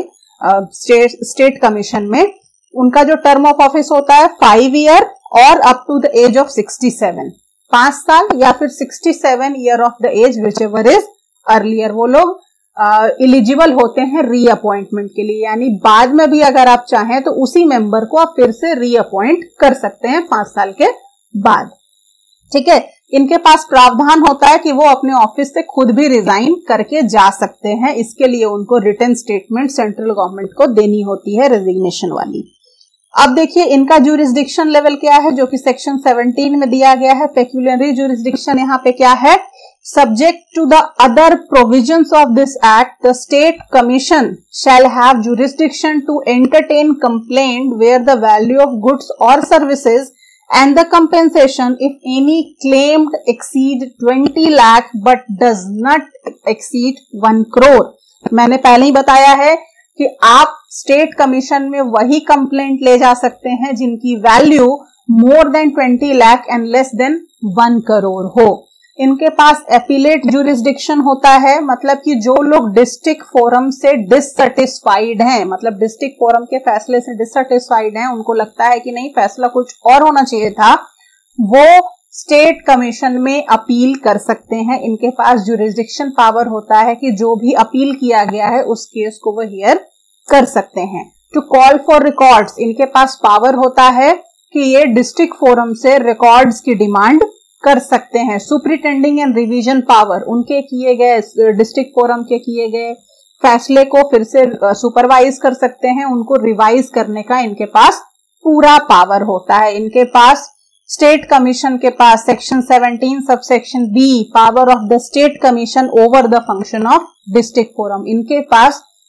स्टेट कमीशन में, उनका जो टर्म ऑफ ऑफिस होता है 5 ईयर और up to the age of 67, 5 साल या फिर 67 year of the age whichever is earlier. वो लोग एलिजिबल होते हैं रीअपॉइंटमेंट के लिए, यानी बाद में भी अगर आप चाहें तो उसी मेंबर को आप फिर से रीअपॉइंट कर सकते हैं 5 साल के बाद। ठीक है, इनके पास प्रावधान होता है कि वो अपने ऑफिस से खुद भी रिजाइन करके जा सकते हैं। इसके लिए उनको रिटन स्टेटमेंट सेंट्रल गवर्नमेंट को देनी होती है, रेजिग्नेशन वाली। अब देखिए इनका ज्यूरिसडिक्शन लेवल क्या है, जो कि सेक्शन 17 में दिया गया है। पेक्यूलियरी ज्यूरिसडिक्शन यहाँ पे क्या है, subject to the other provisions of this act, the state commission shall have jurisdiction to entertain complaint where the value of goods or services and the compensation, if any, claimed exceed 20 lakh but does not exceed 1 crore। मैंने पहले ही बताया है कि आप state commission में वही complaint ले जा सकते हैं जिनकी value more than 20 lakh and less than 1 crore हो। इनके पास एपीलेट ज्यूरिसडिक्शन होता है, मतलब कि जो लोग डिस्ट्रिक्ट फोरम से डिससेटिस्फाइड हैं, मतलब डिस्ट्रिक्ट फोरम के फैसले से डिससेटिस्फाइड हैं, उनको लगता है कि नहीं फैसला कुछ और होना चाहिए था, वो स्टेट कमीशन में अपील कर सकते हैं। इनके पास ज्यूरिसडिक्शन पावर होता है कि जो भी अपील किया गया है उस केस को वो हियर कर सकते हैं। टू कॉल फॉर रिकॉर्ड्स, इनके पास पावर होता है कि ये डिस्ट्रिक्ट फोरम से रिकॉर्ड्स की डिमांड कर सकते हैं। सुपरिटेंडिंग एंड रिवीजन पावर, उनके किए गए डिस्ट्रिक्ट फोरम के किए गए फैसले को फिर से सुपरवाइज कर सकते हैं, उनको रिवाइज करने का इनके पास पूरा पावर होता है। इनके पास स्टेट कमीशन के पास section 17 subsection B, power of the state commission over the function of district forum, इनके पास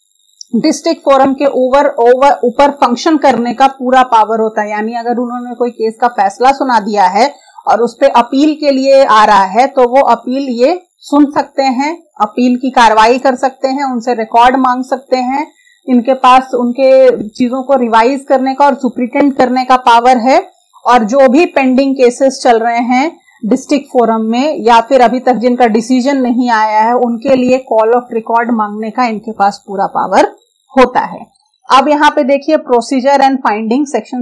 डिस्ट्रिक्ट फोरम के ऊपर फंक्शन करने का पूरा पावर होता है। यानी अगर उन्होंने कोई केस का फैसला सुना दिया है और उस पे अपील के लिए आ रहा है तो वो अपील ये सुन सकते हैं, अपील की कार्रवाई कर सकते हैं, उनसे रिकॉर्ड मांग सकते हैं, इनके पास उनके चीजों को रिवाइज करने का और सुप्रिटेंड करने का पावर है। और जो भी पेंडिंग केसेस चल रहे हैं डिस्ट्रिक्ट फोरम में या फिर अभी तक जिनका डिसीजन नहीं आया है उनके लिए कॉल ऑफ रिकॉर्ड मांगने का इनके पास पूरा पावर होता है। अब यहाँ पे देखिए प्रोसीजर एंड फाइंडिंग सेक्शन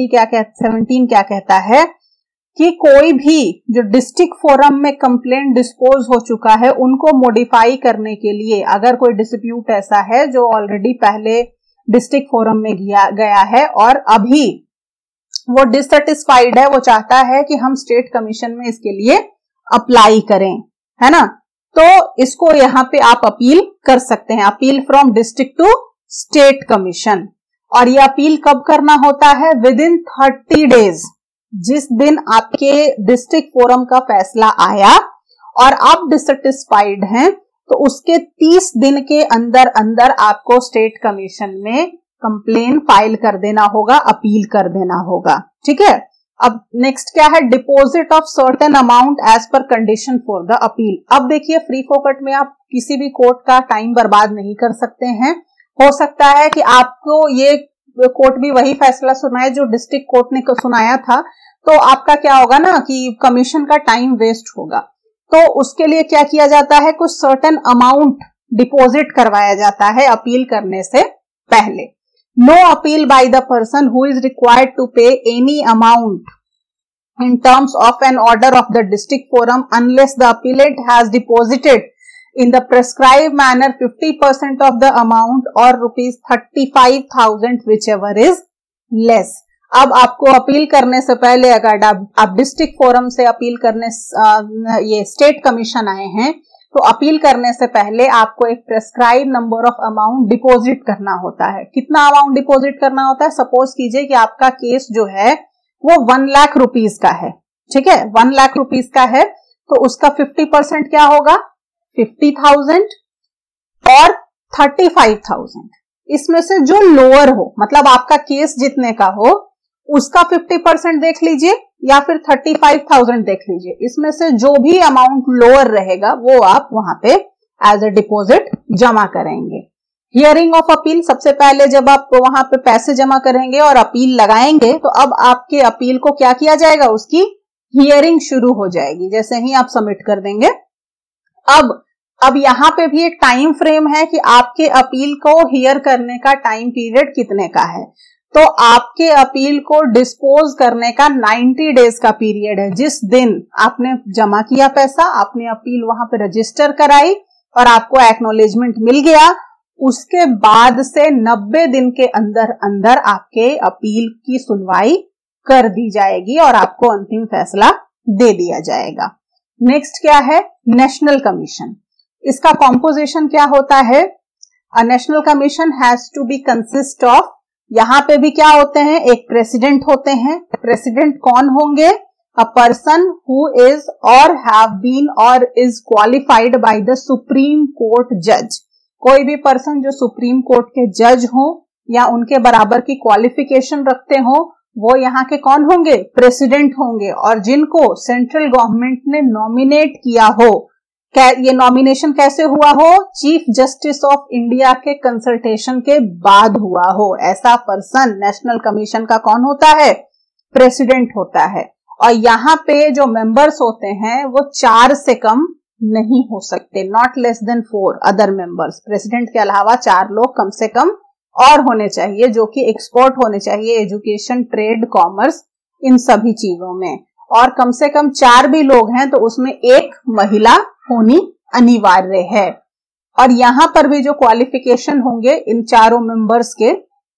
17 क्या कहता है कि कोई भी जो डिस्ट्रिक्ट फोरम में कंप्लेंट डिस्पोज हो चुका है उनको मॉडिफाई करने के लिए, अगर कोई डिस्प्यूट ऐसा है जो ऑलरेडी पहले डिस्ट्रिक्ट फोरम में गया है और अभी वो डिससेटिस्फाइड है, वो चाहता है कि हम स्टेट कमीशन में इसके लिए अप्लाई करें, है ना, तो इसको यहाँ पे आप अपील कर सकते हैं, appeal from district to state commission. और ये अपील कब करना होता है? Within 30 days. जिस दिन आपके डिस्ट्रिक्ट फोरम का फैसला आया और आप डिससेटिस्फाइड हैं तो उसके 30 दिन के अंदर अंदर आपको स्टेट कमीशन में कंप्लेन फाइल कर देना होगा, अपील कर देना होगा। ठीक है। अब नेक्स्ट क्या है? Deposit of certain amount as per condition for the appeal. अब देखिए फ्री फोकट में आप किसी भी कोर्ट का टाइम बर्बाद नहीं कर सकते हैं। हो सकता है कि आपको ये कोर्ट भी वही फैसला सुनाए जो डिस्ट्रिक्ट कोर्ट ने सुनाया था, तो आपका क्या होगा ना कि कमीशन का टाइम वेस्ट होगा। तो उसके लिए क्या किया जाता है? कुछ सर्टेन अमाउंट डिपॉजिट करवाया जाता है अपील करने से पहले। No appeal by the person who is required to pay any amount in terms of an order of the district forum unless the appellant has deposited in the prescribed manner 50% of the amount or rupees 35,000 whichever is less। अब आपको appeal करने से पहले अगर आप district forum से appeal करने ये स्टेट कमीशन आए हैं तो अपील करने से पहले आपको एक prescribe number of amount deposit करना होता है। कितना अमाउंट डिपॉजिट करना होता है? सपोज कीजिए कि आपका केस जो है वो 1 लाख रुपीस का है, ठीक है, 1 लाख रुपीस का है, तो उसका 50% क्या होगा? 50,000 और 35,000। इसमें से जो लोअर हो, मतलब आपका केस जितने का हो उसका 50% देख लीजिए या फिर 35,000 देख लीजिए। इसमें से जो भी अमाउंट लोअर रहेगा वो आप वहां पे एज अ डिपॉजिट जमा करेंगे। हियरिंग ऑफ अपील, सबसे पहले जब आप वहां पे पैसे जमा करेंगे और अपील लगाएंगे तो अब आपके अपील को क्या किया जाएगा? उसकी हियरिंग शुरू हो जाएगी जैसे ही आप सबमिट कर देंगे। अब यहाँ पे भी एक टाइम फ्रेम है कि आपके अपील को हियर करने का टाइम पीरियड कितने का है। तो आपके अपील को डिस्पोज करने का 90 डेज का पीरियड है। जिस दिन आपने जमा किया पैसा, आपने अपील वहां पे रजिस्टर कराई और आपको एक्नॉलेजमेंट मिल गया, उसके बाद से 90 दिन के अंदर अंदर आपके अपील की सुनवाई कर दी जाएगी और आपको अंतिम फैसला दे दिया जाएगा। नेक्स्ट क्या है? National commission. इसका कॉम्पोजिशन क्या होता है? A national commission has to be consist of, यहाँ पे भी क्या होते हैं? एक प्रेसिडेंट होते हैं। प्रेसिडेंट कौन होंगे? A person who is or have been or is qualified by the supreme court जज। कोई भी पर्सन जो सुप्रीम कोर्ट के जज हो या उनके बराबर की क्वालिफिकेशन रखते हो वो यहाँ के कौन होंगे? प्रेसिडेंट होंगे। और जिनको सेंट्रल गवर्नमेंट ने नॉमिनेट किया हो, ये नॉमिनेशन कैसे हुआ हो? चीफ जस्टिस ऑफ इंडिया के कंसल्टेशन के बाद हुआ हो, ऐसा पर्सन नेशनल कमीशन का कौन होता है? प्रेसिडेंट होता है। और यहाँ पे जो मेंबर्स होते हैं वो 4 से कम नहीं हो सकते, not less than 4 other members. President के अलावा 4 लोग कम से कम और होने चाहिए जो कि एक्सपर्ट होने चाहिए एजुकेशन, ट्रेड, कॉमर्स, इन सभी चीजों में। और कम से कम 4 भी लोग हैं तो उसमें एक महिला होनी अनिवार्य है। और यहाँ पर भी जो क्वालिफिकेशन होंगे इन चारों मेंबर्स के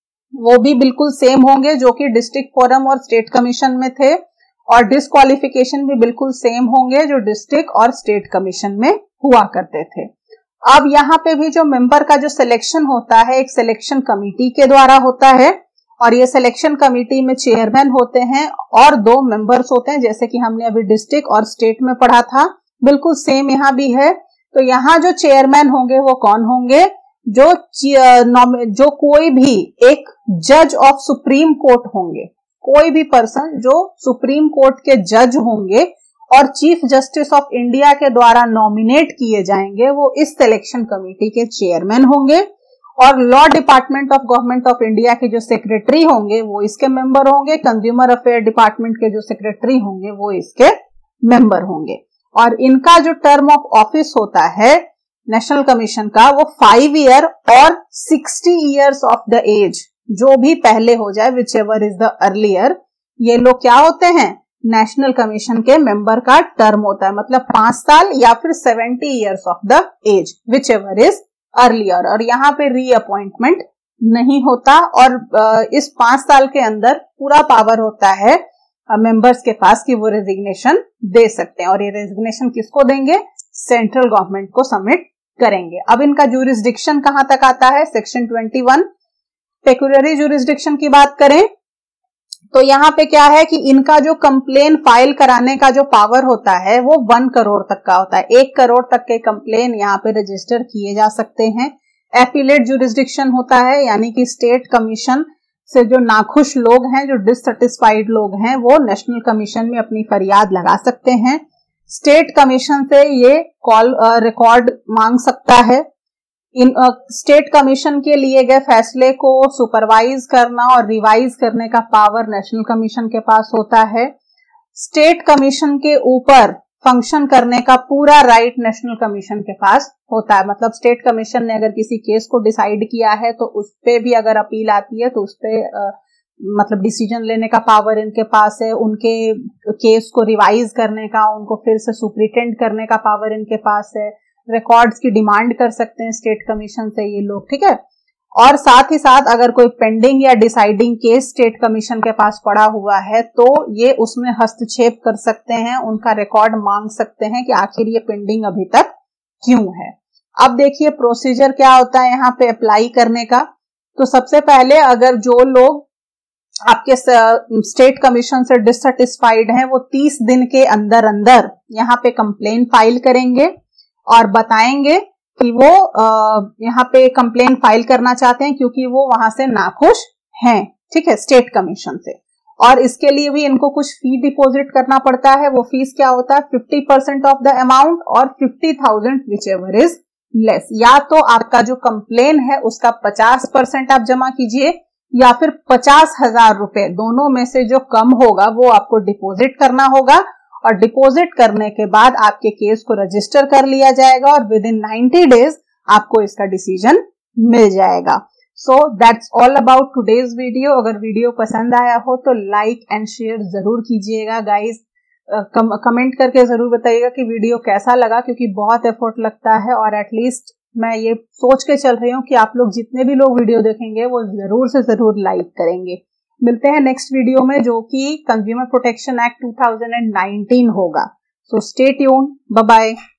वो भी बिल्कुल सेम होंगे जो कि डिस्ट्रिक्ट फोरम और स्टेट कमीशन में थे, और डिस्क्वालिफिकेशन भी बिल्कुल सेम होंगे जो डिस्ट्रिक्ट और स्टेट कमीशन में हुआ करते थे। अब यहाँ पे भी जो मेंबर का जो सिलेक्शन होता है एक सिलेक्शन कमेटी के द्वारा होता है, और ये सिलेक्शन कमेटी में चेयरमैन होते हैं और 2 मेंबर्स होते हैं, जैसे कि हमने अभी डिस्ट्रिक्ट और स्टेट में पढ़ा था, बिल्कुल सेम यहाँ भी है। तो यहाँ जो चेयरमैन होंगे वो कौन होंगे? जो कोई भी एक जज ऑफ सुप्रीम कोर्ट होंगे, कोई भी पर्सन जो सुप्रीम कोर्ट के जज होंगे और चीफ जस्टिस ऑफ इंडिया के द्वारा नॉमिनेट किए जाएंगे, वो इस सिलेक्शन कमेटी के चेयरमैन होंगे। और law department of government of India के जो सेक्रेटरी होंगे वो इसके मेंबर होंगे। कंज्यूमर अफेयर डिपार्टमेंट के जो सेक्रेटरी होंगे वो इसके मेंबर होंगे। और इनका जो टर्म ऑफ ऑफिस होता है नेशनल कमीशन का, वो 5 ईयर और 60 ईयर्स ऑफ द एज, जो भी पहले हो जाए, whichever is the earlier, ये लोग क्या होते हैं, नेशनल कमीशन के मेंबर का टर्म होता है। मतलब 5 साल या फिर 70 years of the age, whichever is earlier. और यहाँ पे रीअपॉइंटमेंट नहीं होता और इस 5 साल के अंदर पूरा पावर होता है मेंबर्स के पास कि वो रेजिग्नेशन दे सकते हैं। और ये रेजिग्नेशन किसको देंगे, सेंट्रल गवर्नमेंट को सबमिट करेंगे। अब इनका ज्यूरिसडिक्शन कहां तक आता है, सेक्शन 21 पेक्यूलियरी ज्यूरिसडिक्शन की बात करें तो यहाँ पे क्या है कि इनका जो कंप्लेन फाइल कराने का जो पावर होता है वो 1 करोड़ तक का होता है। 1 करोड़ तक के कंप्लेन यहाँ पे रजिस्टर किए जा सकते हैं। एपीलेट ज्यूरिसडिक्शन होता है, यानी कि स्टेट कमीशन से जो नाखुश लोग हैं, जो डिससेटिस्फाइड लोग हैं, वो नेशनल कमीशन में अपनी फरियाद लगा सकते हैं। स्टेट कमीशन से ये रिकॉर्ड मांग सकता है। इन स्टेट कमीशन के लिए गए फैसले को सुपरवाइज करना और रिवाइज करने का पावर नेशनल कमीशन के पास होता है। स्टेट कमीशन के ऊपर फंक्शन करने का पूरा राइट नेशनल कमीशन के पास होता है। मतलब स्टेट कमीशन ने अगर किसी केस को डिसाइड किया है तो उस पे भी अगर अपील आती है तो उस पे मतलब डिसीजन लेने का पावर इनके पास है। उनके केस को रिवाइज करने का, उनको फिर से सुपरिटेंड करने का पावर इनके पास है। रिकॉर्ड्स की डिमांड कर सकते हैं स्टेट कमीशन से ये लोग, ठीक है। और साथ ही साथ अगर कोई पेंडिंग या डिसाइडिंग केस स्टेट कमीशन के पास पड़ा हुआ है तो ये उसमें हस्तक्षेप कर सकते हैं, उनका रिकॉर्ड मांग सकते हैं कि आखिर ये पेंडिंग अभी तक क्यों है। अब देखिए प्रोसीजर क्या होता है यहाँ पे अप्लाई करने का। तो सबसे पहले अगर जो लोग आपके स्टेट कमीशन से डिससेटिस्फाइड हैं वो 30 दिन के अंदर अंदर यहाँ पे कंप्लेन फाइल करेंगे और बताएंगे कि वो यहाँ पे कंप्लेन फाइल करना चाहते हैं क्योंकि वो वहां से नाखुश हैं, ठीक है, स्टेट कमीशन से। और इसके लिए भी इनको कुछ फी डिपॉजिट करना पड़ता है। वो फीस क्या होता है, 50% ऑफ द अमाउंट और 50,000 विच एवर इज लेस। या तो आपका जो कंप्लेन है उसका 50% आप जमा कीजिए या फिर 50,000 रुपए, दोनों में से जो कम होगा वो आपको डिपॉजिट करना होगा। और डिपॉजिट करने के बाद आपके केस को रजिस्टर कर लिया जाएगा और विद इन 90 डेज आपको इसका डिसीजन मिल जाएगा। So that's all about today's video. अगर वीडियो पसंद आया हो तो लाइक एंड शेयर जरूर कीजिएगा गाइज। कमेंट करके जरूर बताइएगा कि वीडियो कैसा लगा, क्योंकि बहुत एफर्ट लगता है और एटलीस्ट मैं ये सोच के चल रही हूँ कि आप लोग जितने भी लोग वीडियो देखेंगे वो जरूर से जरूर लाइक करेंगे। मिलते हैं नेक्स्ट वीडियो में जो कि कंज्यूमर प्रोटेक्शन एक्ट 2019 होगा। So stay tune, bye bye.